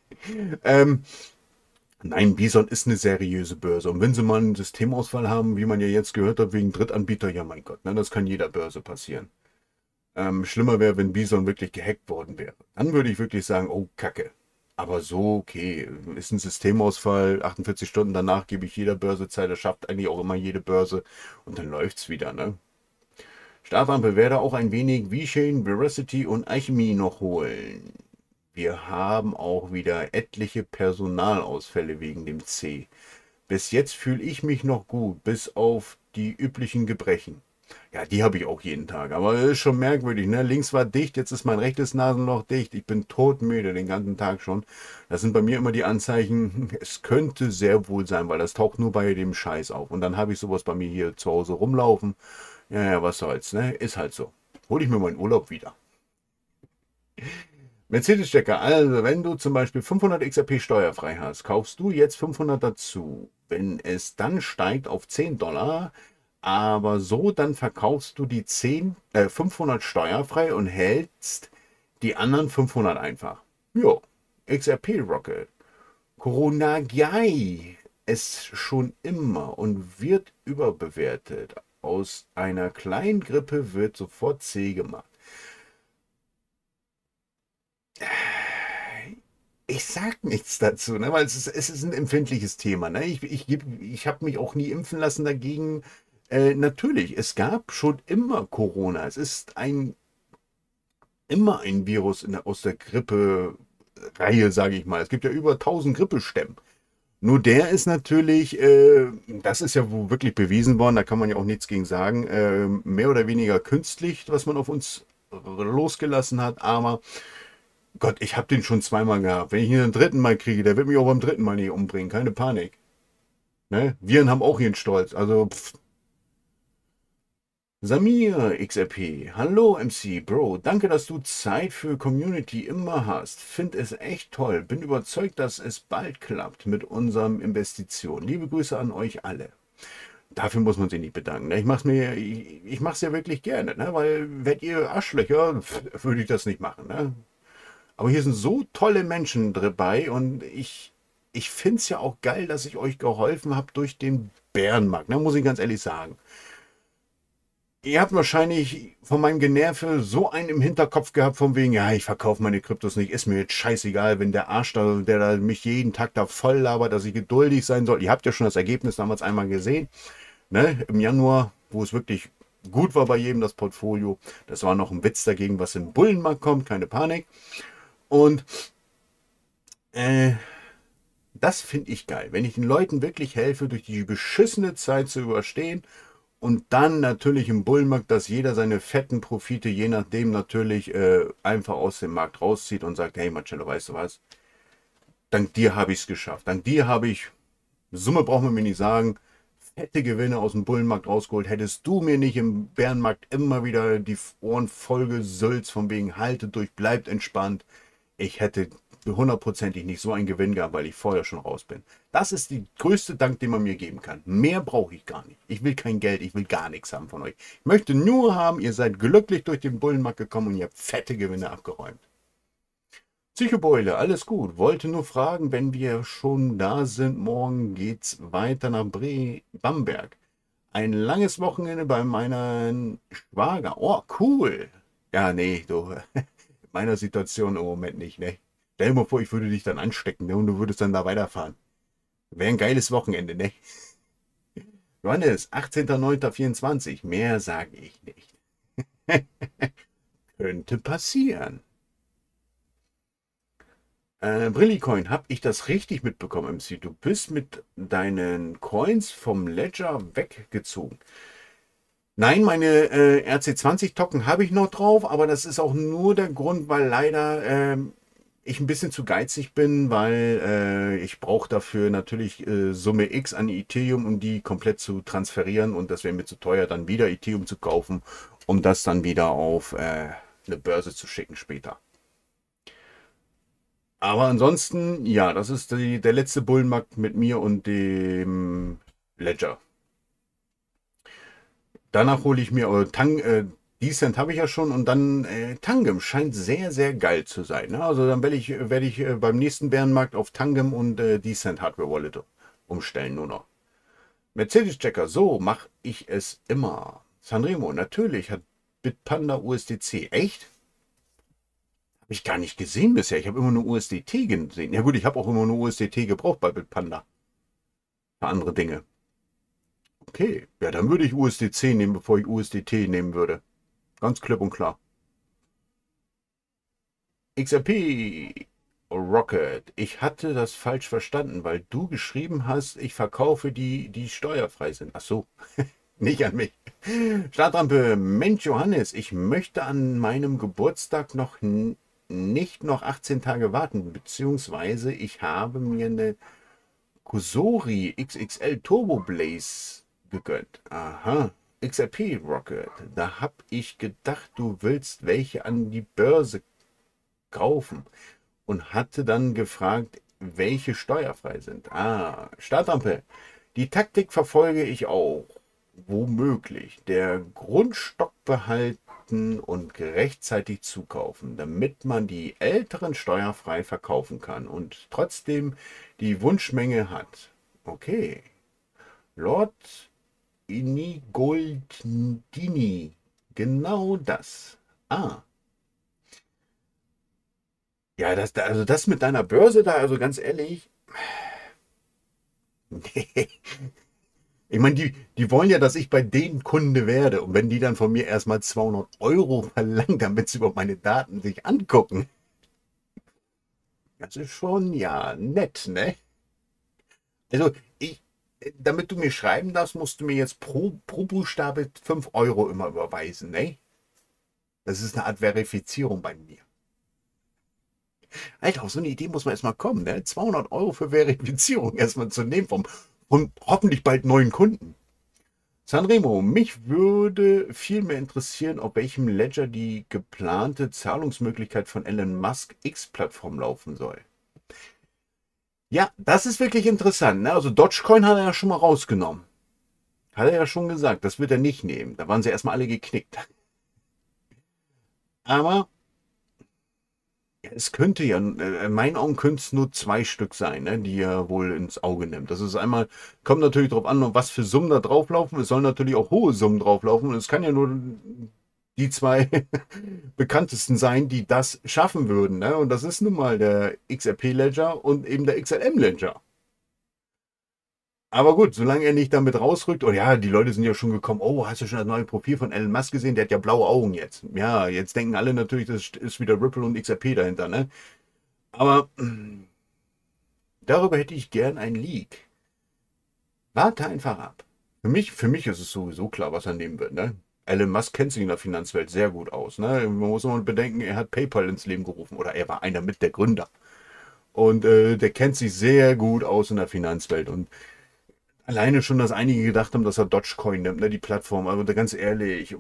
Nein, Bison ist eine seriöse Börse. Und wenn sie mal einen Systemausfall haben, wie man ja jetzt gehört hat, wegen Drittanbieter, ja mein Gott, ne, das kann jeder Börse passieren. Schlimmer wäre, wenn Bison wirklich gehackt worden wäre. Dann würde ich wirklich sagen, oh Kacke. Aber so, okay, ist ein Systemausfall, 48 Stunden danach gebe ich jeder Börse Zeit, das schafft eigentlich auch immer jede Börse und dann läuft es wieder, ne? Startampel werde auch ein wenig VeChain, Veracity und Alchemy noch holen. Wir haben auch wieder etliche Personalausfälle wegen dem C. Bis jetzt fühle ich mich noch gut, bis auf die üblichen Gebrechen. Ja, die habe ich auch jeden Tag, aber das ist schon merkwürdig, ne? Links war dicht, jetzt ist mein rechtes Nasenloch dicht. Ich bin todmüde den ganzen Tag schon. Das sind bei mir immer die Anzeichen, es könnte sehr wohl sein, weil das taucht nur bei dem Scheiß auf. Und dann habe ich sowas bei mir hier zu Hause rumlaufen. Ja, was soll's, ne? Ist halt so. Hol ich mir meinen Urlaub wieder. Mercedes-Checker, also wenn du zum Beispiel 500 XRP steuerfrei hast, kaufst du jetzt 500 dazu. Wenn es dann steigt auf $10, aber so, dann verkaufst du die 500 steuerfrei und hältst die anderen 500 einfach. Jo, XRP Rocket. Coronagiai ist schon immer und wird überbewertet. Aus einer kleinen Grippe wird sofort C gemacht. Ich sag nichts dazu, ne? Weil es ist ein empfindliches Thema. Ne? Ich habe mich auch nie impfen lassen dagegen. Natürlich, es gab schon immer Corona. Es ist immer ein Virus aus der Grippe Reihe, sage ich mal. Es gibt ja über 1000 Grippestämme. Nur der ist natürlich, das ist ja wohl wirklich bewiesen worden, da kann man ja auch nichts gegen sagen, mehr oder weniger künstlich, was man auf uns losgelassen hat. Aber Gott, ich habe den schon zweimal gehabt. Wenn ich ihn den dritten Mal kriege, der wird mich auch beim dritten Mal nicht umbringen. Keine Panik. Ne? Viren haben auch ihren Stolz. Also, pff. Samir XRP, hallo MC, Bro, danke, dass du Zeit für Community immer hast. Find es echt toll. Bin überzeugt, dass es bald klappt mit unserem Investition. Liebe Grüße an euch alle. Dafür muss man sich nicht bedanken. Ne? Ich mach's ja wirklich gerne, ne? Weil, wärt ihr Arschlöcher, würde ich das nicht machen. Ne? Aber hier sind so tolle Menschen dabei und ich finde es ja auch geil, dass ich euch geholfen habe durch den Bärenmarkt, ne? Muss ich ganz ehrlich sagen. Ihr habt wahrscheinlich von meinem Generve so einen im Hinterkopf gehabt, von wegen, ja, ich verkaufe meine Kryptos nicht, ist mir jetzt scheißegal, wenn der Arsch da, der da mich jeden Tag da voll labert, dass ich geduldig sein soll. Ihr habt ja schon das Ergebnis damals einmal gesehen, ne? Im Januar, wo es wirklich gut war bei jedem das Portfolio. Das war noch ein Witz dagegen, was im Bullenmarkt kommt, keine Panik. Und das finde ich geil, wenn ich den Leuten wirklich helfe, durch die beschissene Zeit zu überstehen. Und dann natürlich im Bullenmarkt, dass jeder seine fetten Profite, je nachdem natürlich, einfach aus dem Markt rauszieht und sagt, hey Marcello, weißt du was? Dank dir habe ich es geschafft. Dank dir habe ich, Summe braucht man mir nicht sagen, fette Gewinne aus dem Bullenmarkt rausgeholt. Hättest du mir nicht im Bärenmarkt immer wieder die Ohren vollgesülzt, von wegen haltet durch, bleibt entspannt. Ich hätte hundertprozentig nicht so einen Gewinn gehabt, weil ich vorher schon raus bin. Das ist die größte Dank, den man mir geben kann. Mehr brauche ich gar nicht. Ich will kein Geld, ich will gar nichts haben von euch. Ich möchte nur haben, ihr seid glücklich durch den Bullenmarkt gekommen und ihr habt fette Gewinne abgeräumt. Psychobeule, alles gut. Wollte nur fragen, wenn wir schon da sind, morgen geht's weiter nach Bamberg. Ein langes Wochenende bei meinem Schwager. Oh, cool. Ja, nee, du, in meiner Situation im Moment nicht, ne? Stell dir mal vor, ich würde dich dann anstecken, ne? Und du würdest dann da weiterfahren. Wäre ein geiles Wochenende, ne? Johannes, 18.09.24. Mehr sage ich nicht. Könnte passieren. Brillicoin, habe ich das richtig mitbekommen, MC? Du bist mit deinen Coins vom Ledger weggezogen. Nein, meine RC20-Token habe ich noch drauf, aber das ist auch nur der Grund, weil leider ich ein bisschen zu geizig bin, weil ich brauche dafür natürlich Summe X an Ethereum, um die komplett zu transferieren, und das wäre mir zu teuer, dann wieder Ethereum zu kaufen, um das dann wieder auf eine Börse zu schicken später. Aber ansonsten, ja, das ist der letzte Bullenmarkt mit mir und dem Ledger. Danach hole ich mir Decent habe ich ja schon, und dann Tangem scheint sehr, sehr geil zu sein. Ne? Also dann werde ich beim nächsten Bärenmarkt auf Tangem und Decent Hardware Wallet umstellen nur noch. Mercedes-Checker, so mache ich es immer. Sanremo, natürlich hat Bitpanda USDC. Echt? Habe ich gar nicht gesehen bisher. Ich habe immer nur USDT gesehen. Ja gut, ich habe auch immer nur USDT gebraucht bei Bitpanda. Für andere Dinge. Okay, ja, dann würde ich USDC nehmen, bevor ich USDT nehmen würde. Ganz klipp und klar. XRP Rocket, ich hatte das falsch verstanden, weil du geschrieben hast, ich verkaufe die steuerfrei sind. Ach so, nicht an mich. Startrampe, Mensch Johannes, ich möchte an meinem Geburtstag nicht noch 18 Tage warten, beziehungsweise ich habe mir eine Kusori XXL Turbo Blaze gegönnt. Aha. XRP Rocket, da hab ich gedacht, du willst welche an die Börse kaufen, und hatte dann gefragt, welche steuerfrei sind. Ah, Startrampe, die Taktik verfolge ich auch, womöglich. Der Grundstock behalten und rechtzeitig zukaufen, damit man die älteren steuerfrei verkaufen kann und trotzdem die Wunschmenge hat. Okay. Lord Inigoldini. Genau das. Ah. Ja, also das mit deiner Börse da, also ganz ehrlich. Nee. Ich meine, die wollen ja, dass ich bei denen Kunde werde. Und wenn die dann von mir erstmal 200 € verlangen, damit sie überhaupt meine Daten sich angucken. Das ist schon, ja, nett, ne? Also, damit du mir schreiben darfst, musst du mir jetzt pro Buchstabe 5 Euro immer überweisen, ne? Das ist eine Art Verifizierung bei mir. Alter, auf so eine Idee muss man erstmal kommen, ne? 200 Euro für Verifizierung erstmal zu nehmen von hoffentlich bald neuen Kunden. Sanremo, mich würde viel mehr interessieren, auf welchem Ledger die geplante Zahlungsmöglichkeit von Elon Musk X-Plattform laufen soll. Ja, das ist wirklich interessant, ne? Also Dogecoin hat er ja schon mal rausgenommen. Hat er ja schon gesagt, das wird er nicht nehmen. Da waren sie erstmal alle geknickt. Aber ja, es könnte ja, in meinen Augen könnte es nur 2 Stück sein, ne, die er wohl ins Auge nimmt. Das ist einmal, kommt natürlich darauf an, was für Summen da drauflaufen. Es sollen natürlich auch hohe Summen drauflaufen. Und es kann ja nur die 2 bekanntesten sein, die das schaffen würden. Ne? Und das ist nun mal der XRP-Ledger und eben der XLM-Ledger. Aber gut, solange er nicht damit rausrückt, und ja, die Leute sind ja schon gekommen, oh, hast du schon das neue Profil von Elon Musk gesehen? Der hat ja blaue Augen jetzt. Ja, jetzt denken alle natürlich, das ist wieder Ripple und XRP dahinter, ne? Aber darüber hätte ich gern ein Leak. Warte einfach ab. Für mich ist es sowieso klar, was er nehmen wird, ne? Elon Musk kennt sich in der Finanzwelt sehr gut aus, ne? Man muss mal bedenken, er hat PayPal ins Leben gerufen, oder er war einer mit der Gründer. Und der kennt sich sehr gut aus in der Finanzwelt. Und alleine schon, dass einige gedacht haben, dass er Dogecoin nimmt, ne, die Plattform. Aber ganz ehrlich,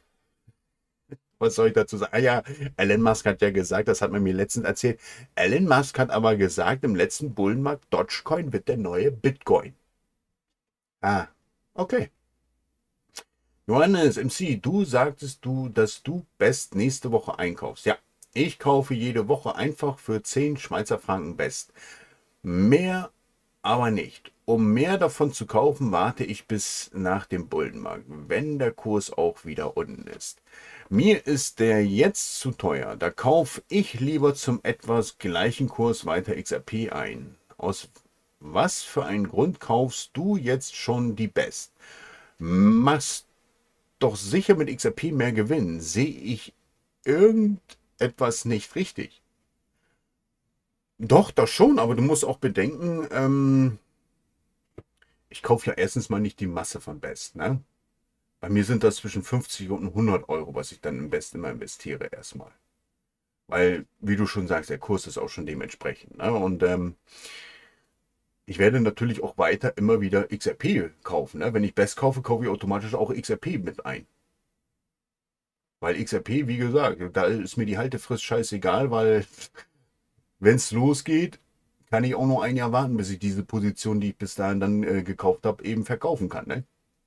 was soll ich dazu sagen? Ah ja, Elon Musk hat ja gesagt, das hat man mir letztens erzählt. Elon Musk hat aber gesagt, im letzten Bullenmarkt, Dogecoin wird der neue Bitcoin. Ah, okay. Johannes, MC, du sagtest dass du Best nächste Woche einkaufst. Ja, ich kaufe jede Woche einfach für 10 Schweizer Franken Best. Mehr aber nicht. Um mehr davon zu kaufen, warte ich bis nach dem Bullenmarkt, wenn der Kurs auch wieder unten ist. Mir ist der jetzt zu teuer. Da kaufe ich lieber zum etwas gleichen Kurs weiter XRP ein. Aus was für einen Grund kaufst du jetzt schon die Best? Machst doch sicher mit XRP mehr Gewinn. Sehe ich irgendetwas nicht richtig? Doch, das schon, aber du musst auch bedenken, ich kaufe ja erstens mal nicht die Masse von Best, ne? Bei mir sind das zwischen 50 und 100 Euro, was ich dann im Best immer investiere erstmal. Weil, wie du schon sagst, der Kurs ist auch schon dementsprechend, ne? Und ich werde natürlich auch weiter immer wieder XRP kaufen, ne? Wenn ich Best kaufe, kaufe ich automatisch auch XRP mit ein. Weil XRP, wie gesagt, da ist mir die Haltefrist scheißegal, weil wenn es losgeht, kann ich auch noch ein Jahr warten, bis ich diese Position, die ich bis dahin dann gekauft habe, eben verkaufen kann. Ne?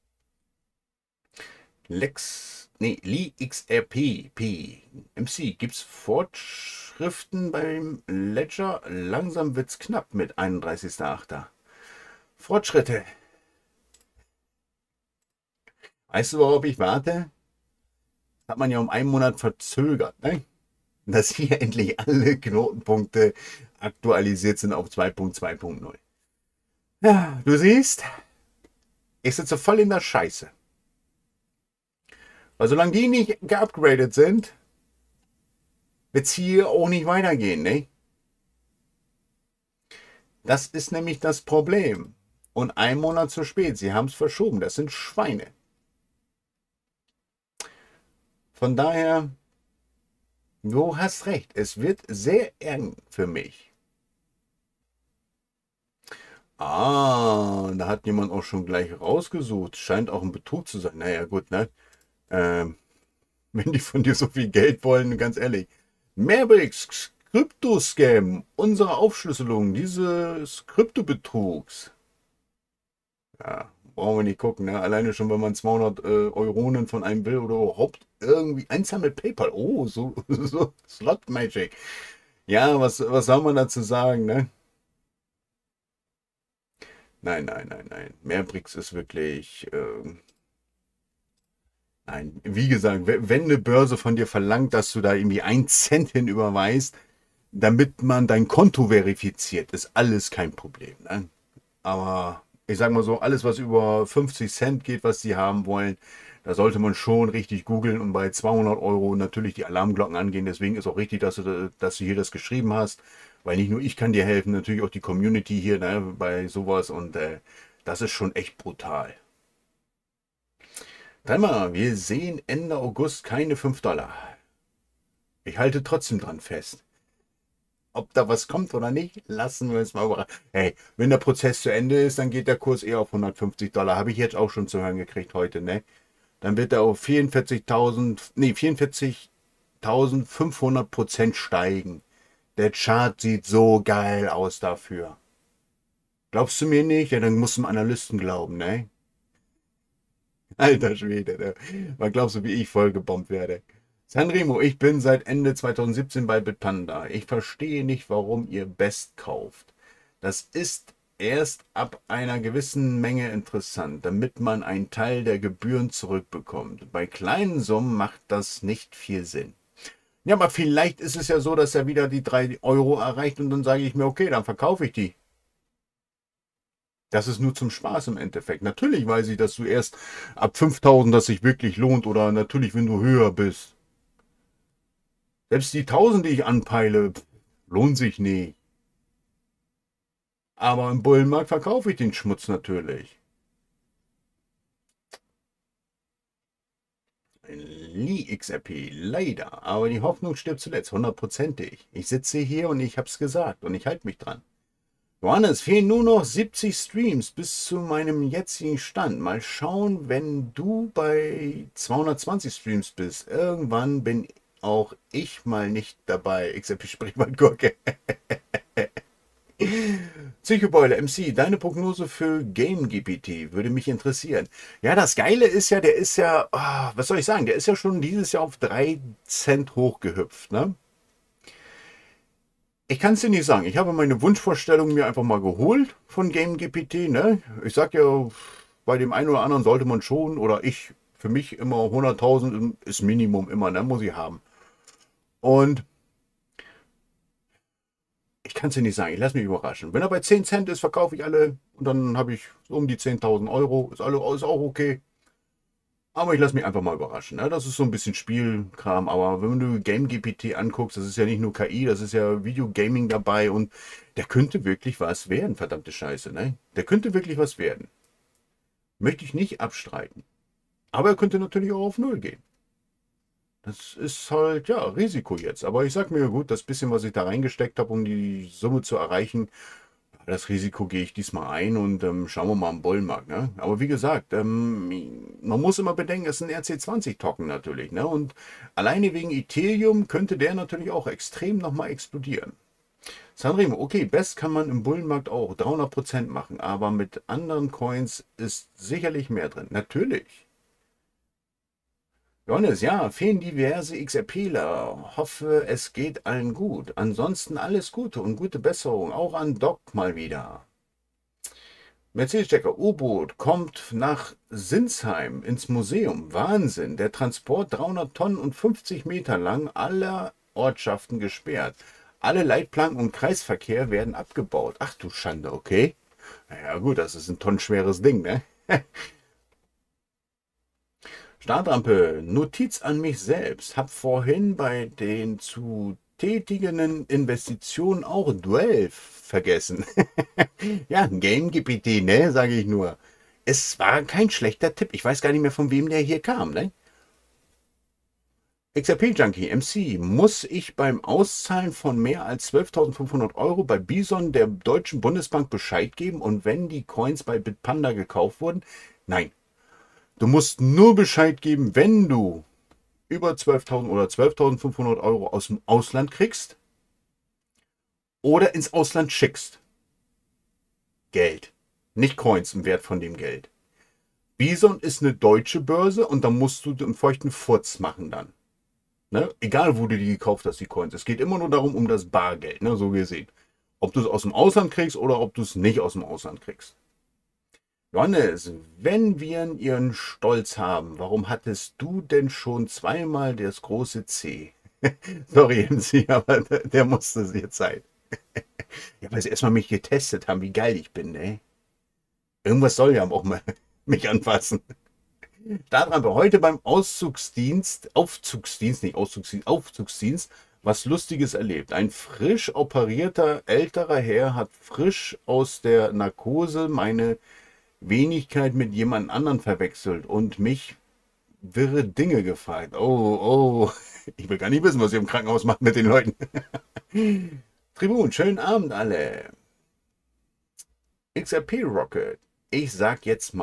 Lee XRP, MC, gibt es Fortschriften beim Ledger? Langsam wird es knapp mit 31.08. Fortschritte. Weißt du, worauf ich warte? Hat man ja um einen Monat verzögert, ne? Dass hier endlich alle Knotenpunkte aktualisiert sind auf 2.2.0. Ja, du siehst, ich sitze voll in der Scheiße. Weil solange die nicht geupgradet sind, wird es hier auch nicht weitergehen, ne? Das ist nämlich das Problem. Und ein Monat zu spät, sie haben es verschoben, das sind Schweine. Von daher, du hast recht, es wird sehr eng für mich. Ah, da hat jemand auch schon gleich rausgesucht. Scheint auch ein Betrug zu sein. Naja, gut, ne? Wenn die von dir so viel Geld wollen, ganz ehrlich. Mavericks, Kryptoscam, unsere Aufschlüsselung dieses Kryptobetrugs. Ja, brauchen wir nicht gucken, ne? Alleine schon, wenn man 200 Euronen von einem will oder überhaupt irgendwie einsam mit PayPal. Oh, so Slot Magic. Ja, was soll man dazu sagen, ne? Nein. Mavericks ist wirklich... Nein, wie gesagt, wenn eine Börse von dir verlangt, dass du da irgendwie 1 Cent hin überweist, damit man dein Konto verifiziert, ist alles kein Problem. Ne? Aber ich sage mal so, alles was über 50 Cent geht, was sie haben wollen, da sollte man schon richtig googeln und bei 200 Euro natürlich die Alarmglocken angehen. Deswegen ist auch richtig, dass du hier das geschrieben hast, Weil nicht nur ich kann dir helfen, natürlich auch die Community hier, ne, bei sowas. Und das ist schon echt brutal. Dreimal, wir sehen Ende August keine 5 Dollar. Ich halte trotzdem dran fest. Ob da was kommt oder nicht, lassen wir es mal überraschen. Hey, wenn der Prozess zu Ende ist, dann geht der Kurs eher auf 150 Dollar. Habe ich jetzt auch schon zu hören gekriegt heute, ne? Dann wird er auf 44.500% steigen. Der Chart sieht so geil aus dafür. Glaubst du mir nicht? Ja, dann musst du dem Analysten glauben, ne? Alter Schwede, ne? Was glaubst du, wie ich vollgebombt werde? Sanremo, ich bin seit Ende 2017 bei Bitpanda. Ich verstehe nicht, warum ihr Best kauft. Das ist erst ab einer gewissen Menge interessant, damit man einen Teil der Gebühren zurückbekommt. Bei kleinen Summen macht das nicht viel Sinn. Ja, aber vielleicht ist es ja so, dass er wieder die 3 Euro erreicht und dann sage ich mir, okay, dann verkaufe ich die. Das ist nur zum Spaß im Endeffekt. Natürlich weiß ich, dass du erst ab 5.000 das sich wirklich lohnt oder natürlich, wenn du höher bist. Selbst die 1.000, die ich anpeile, lohnt sich nicht. Aber im Bullenmarkt verkaufe ich den Schmutz natürlich. Lee XRP, leider. Aber die Hoffnung stirbt zuletzt, 100%ig. Ich sitze hier und ich hab's gesagt und ich halte mich dran. Johannes, fehlen nur noch 70 Streams bis zu meinem jetzigen Stand. Mal schauen, wenn du bei 220 Streams bist. Irgendwann bin auch ich mal nicht dabei. XRP Sprichwort Gurke. Psychobeule MC, deine Prognose für GameGPT würde mich interessieren. Ja, das Geile ist ja, der ist ja, was soll ich sagen, der ist ja schon dieses Jahr auf 3 Cent hochgehüpft, ne? Ich kann es dir nicht sagen. Ich habe meine Wunschvorstellung mir einfach mal geholt von GameGPT, ne? Ich sag ja, bei dem einen oder anderen sollte man schon, oder ich, für mich immer 100.000 ist Minimum immer, ne? Muss ich haben. Und ich kann es dir nicht sagen, ich lasse mich überraschen. Wenn er bei 10 Cent ist, verkaufe ich alle und dann habe ich um die 10.000 Euro. Ist auch okay. Aber ich lasse mich einfach mal überraschen. Ne? Das ist so ein bisschen Spielkram. Aber wenn du GameGPT anguckst, das ist ja nicht nur KI, das ist ja Videogaming dabei. Und der könnte wirklich was werden, verdammte Scheiße. Ne? Der könnte wirklich was werden. Möchte ich nicht abstreiten. Aber er könnte natürlich auch auf Null gehen. Das ist halt, ja, Risiko jetzt. Aber ich sag mir, gut, das bisschen, was ich da reingesteckt habe, um die Summe zu erreichen, das Risiko gehe ich diesmal ein und schauen wir mal am Bullenmarkt. Ne? Aber wie gesagt, man muss immer bedenken, es ist ein RC20-Token natürlich. Ne? Und alleine wegen Ethereum könnte der natürlich auch extrem nochmal explodieren. Sanremo, okay, Best kann man im Bullenmarkt auch 300% machen, aber mit anderen Coins ist sicherlich mehr drin. Natürlich. Johannes, ja, fehlen diverse XRPler. Hoffe, es geht allen gut. Ansonsten alles Gute und gute Besserung. Auch an Doc mal wieder. Mercedes-Checker, U-Boot kommt nach Sinsheim ins Museum. Wahnsinn. Der Transport 300 Tonnen und 50 Meter lang, aller Ortschaften gesperrt. Alle Leitplanken und Kreisverkehr werden abgebaut. Ach du Schande, okay. Ja gut, das ist ein tonnenschweres Ding, ne? Startrampe, Notiz an mich selbst. Hab vorhin bei den zu tätigenden Investitionen auch Duell vergessen. Ja, GameGPT, ne, sage ich nur. Es war kein schlechter Tipp. Ich weiß gar nicht mehr, von wem der hier kam, ne? XRP-Junkie, MC, muss ich beim Auszahlen von mehr als 12.500 Euro bei Bison der Deutschen Bundesbank Bescheid geben und wenn die Coins bei Bitpanda gekauft wurden? Nein. Du musst nur Bescheid geben, wenn du über 12.000 oder 12.500 Euro aus dem Ausland kriegst oder ins Ausland schickst. Geld, nicht Coins im Wert von dem Geld. Bison ist eine deutsche Börse und da musst du einen feuchten Furz machen dann. Ne? Egal, wo du die gekauft hast, die Coins. Es geht immer nur darum, um das Bargeld, ne? So gesehen. Ob du es aus dem Ausland kriegst oder ob du es nicht aus dem Ausland kriegst. Johannes, wenn wir ihren Stolz haben, warum hattest du denn schon zweimal das große C? Sorry, MC, aber der musste es jetzt sein. Ja, weil sie erstmal mich getestet haben, wie geil ich bin, ne? Irgendwas soll ja auch mal mich anfassen. Startrampe, heute beim Aufzugsdienst, nicht Auszugsdienst, Aufzugsdienst, was Lustiges erlebt. Ein frisch operierter älterer Herr hat frisch aus der Narkose meine Wenigkeit mit jemand anderen verwechselt und mich wirre Dinge gefragt. Oh, oh, ich will gar nicht wissen, was ihr im Krankenhaus macht mit den Leuten. Tribun, schönen Abend alle. XRP Rocket, ich sag jetzt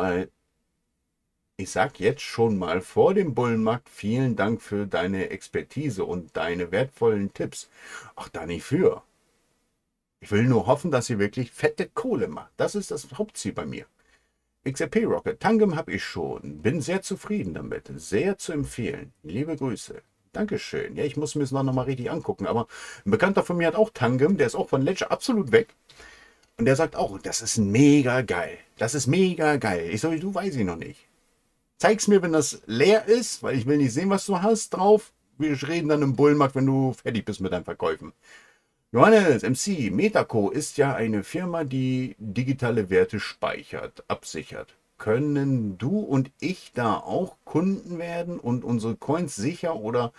schon mal vor dem Bullenmarkt vielen Dank für deine Expertise und deine wertvollen Tipps. Ach, da nicht für. Ich will nur hoffen, dass ihr wirklich fette Kohle macht. Das ist das Hauptziel bei mir. XRP Rocket, Tangem habe ich schon. Bin sehr zufrieden damit. Sehr zu empfehlen. Liebe Grüße. Dankeschön. Ja, ich muss mir das noch mal richtig angucken. Aber ein Bekannter von mir hat auch Tangem. Der ist auch von Ledger absolut weg. Und der sagt auch, das ist mega geil. Das ist mega geil. Ich sage, du weiß ich noch nicht. Zeig's mir, wenn das leer ist, weil ich will nicht sehen, was du hast drauf. Wir reden dann im Bullenmarkt, wenn du fertig bist mit deinen Verkäufen. Johannes, MC, Metaco ist ja eine Firma, die digitale Werte speichert, absichert. Können du und ich da auch Kunden werden und unsere Coins sichern oder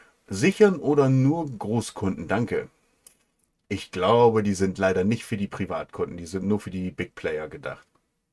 nur Großkunden? Danke. Ich glaube, die sind leider nicht für die Privatkunden, die sind nur für die Big Player gedacht.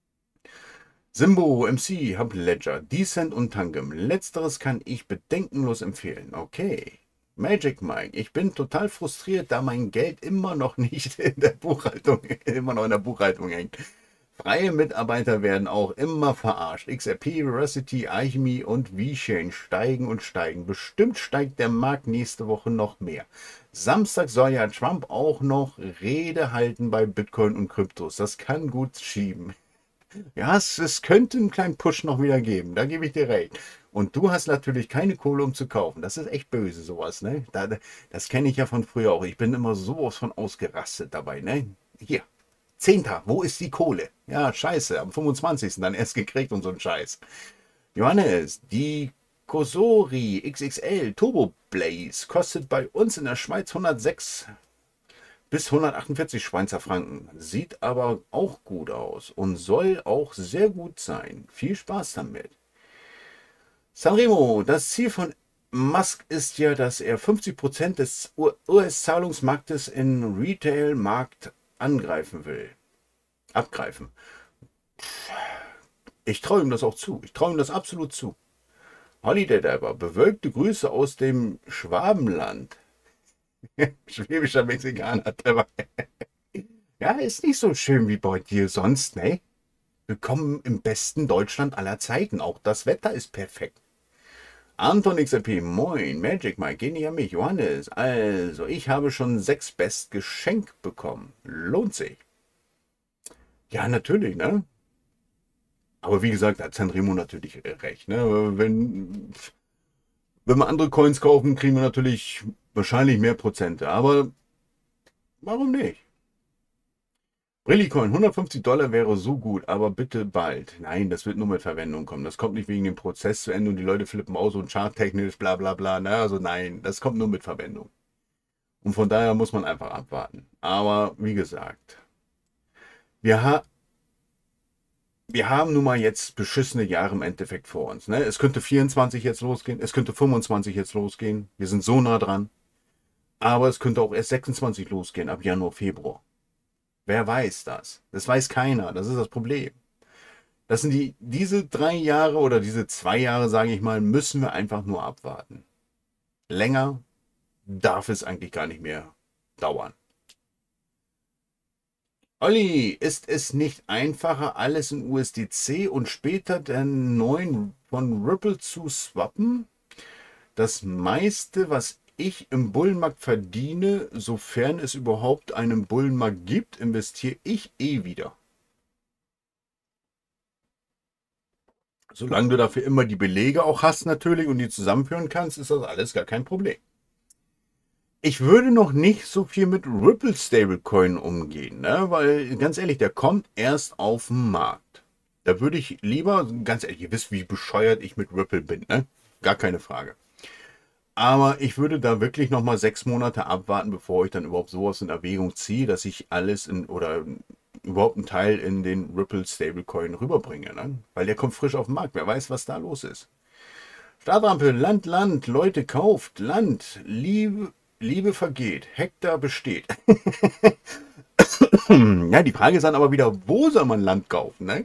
Simbo, MC, hab Ledger, Decent und Tangem. Letzteres kann ich bedenkenlos empfehlen. Okay. Magic Mike, ich bin total frustriert, da mein Geld immer noch nicht in der Buchhaltung hängt. Freie Mitarbeiter werden auch immer verarscht. XRP, Veracity, Alchemy und VeChain steigen und steigen. Bestimmt steigt der Markt nächste Woche noch mehr. Samstag soll ja Trump auch noch Rede halten bei Bitcoin und Kryptos. Das kann gut schieben. Ja, es könnte einen kleinen Push noch wieder geben, da gebe ich dir recht. Und du hast natürlich keine Kohle, um zu kaufen. Das ist echt böse, sowas, ne? Das kenne ich ja von früher auch. Ich bin immer sowas von ausgerastet dabei, ne? Hier, 10. Wo ist die Kohle? Ja, scheiße, am 25. dann erst gekriegt und so ein Scheiß. Johannes, die Kosori XXL Turbo Blaze kostet bei uns in der Schweiz 106 bis 148 Schweizer Franken. Sieht aber auch gut aus und soll auch sehr gut sein. Viel Spaß damit. Sanremo, das Ziel von Musk ist ja, dass er 50% des US-Zahlungsmarktes im Retail-Markt abgreifen. Ich traue ihm das auch zu. Ich traue ihm das absolut zu. Holiday Diver, bewölkte Grüße aus dem Schwabenland. Schwäbischer Mexikaner dabei. Ja, ist nicht so schön wie bei dir sonst, ne? Willkommen im besten Deutschland aller Zeiten. Auch das Wetter ist perfekt. Anton XRP, moin, Magic Mike, geh nicht an mich. Johannes, also, ich habe schon 6 Best geschenkt bekommen. Lohnt sich. Ja, natürlich, ne? Aber wie gesagt, hat Sanremo natürlich recht, ne? Wenn wir andere Coins kaufen, kriegen wir natürlich wahrscheinlich mehr Prozente. Aber warum nicht? Brillicoin, $150 wäre so gut, aber bitte bald. Nein, das wird nur mit Verwendung kommen. Das kommt nicht wegen dem Prozess zu Ende und die Leute flippen aus und charttechnisch, bla bla bla. Na, also nein, das kommt nur mit Verwendung. Und von daher muss man einfach abwarten. Aber wie gesagt, wir haben nun mal jetzt beschissene Jahre im Endeffekt vor uns. Ne? Es könnte 24 jetzt losgehen, es könnte 25 jetzt losgehen. Wir sind so nah dran. Aber es könnte auch erst 26 losgehen, ab Januar, Februar. Wer weiß das? Das weiß keiner. Das ist das Problem. Das sind diese 3 Jahre oder diese 2 Jahre, sage ich mal, müssen wir einfach nur abwarten. Länger darf es eigentlich gar nicht mehr dauern. Olli, ist es nicht einfacher, alles in USDC und später den neuen von Ripple zu swappen? Das meiste, was ich im Bullenmarkt verdiene, sofern es überhaupt einen Bullenmarkt gibt, investiere ich wieder. Solange du dafür immer die Belege auch hast natürlich und die zusammenführen kannst, ist das alles gar kein Problem. Ich würde noch nicht so viel mit Ripple Stablecoin umgehen, ne? Weil ganz ehrlich, der kommt erst auf den Markt. Da würde ich lieber, ganz ehrlich, ihr wisst, wie bescheuert ich mit Ripple bin, ne? Gar keine Frage. Aber ich würde da wirklich noch mal 6 Monate abwarten, bevor ich dann überhaupt sowas in Erwägung ziehe, dass ich alles oder überhaupt einen Teil in den Ripple Stablecoin rüberbringe. Ne? Weil der kommt frisch auf den Markt. Wer weiß, was da los ist. Startrampe, Land, Leute, kauft Land. Liebe vergeht, Hektar besteht. Ja, die Frage ist dann aber wieder, wo soll man Land kaufen, ne?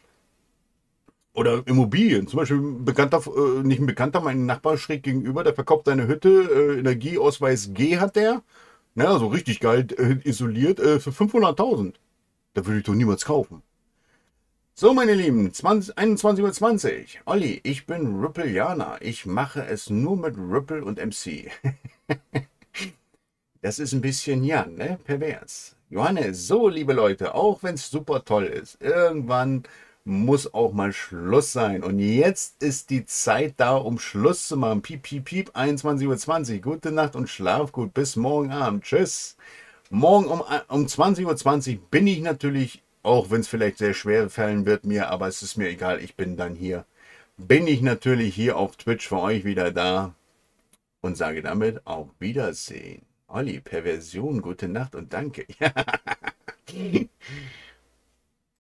Oder Immobilien. Zum Beispiel ein Bekannter, nicht ein Bekannter, mein Nachbar schräg gegenüber, der verkauft seine Hütte, Energieausweis G hat der. Na, so richtig geil isoliert, für 500.000. Da würde ich doch niemals kaufen. So, meine Lieben, 21:20 Uhr. Olli, ich bin Rippleianer. Ich mache es nur mit Ripple und MC. Das ist ein bisschen, ja, ne, pervers. Johannes, so, liebe Leute, auch wenn es super toll ist, irgendwann muss auch mal Schluss sein. Und jetzt ist die Zeit da, um Schluss zu machen. Piep, piep, piep, 21:20 Uhr. Gute Nacht und schlaf gut. Bis morgen Abend. Tschüss. Morgen um 20:20 Uhr bin ich natürlich, auch wenn es vielleicht sehr schwer fallen wird mir, aber es ist mir egal, ich bin dann hier. Bin ich natürlich hier auf Twitch für euch wieder da und sage damit auf Wiedersehen. Olli, Perversion, gute Nacht und danke.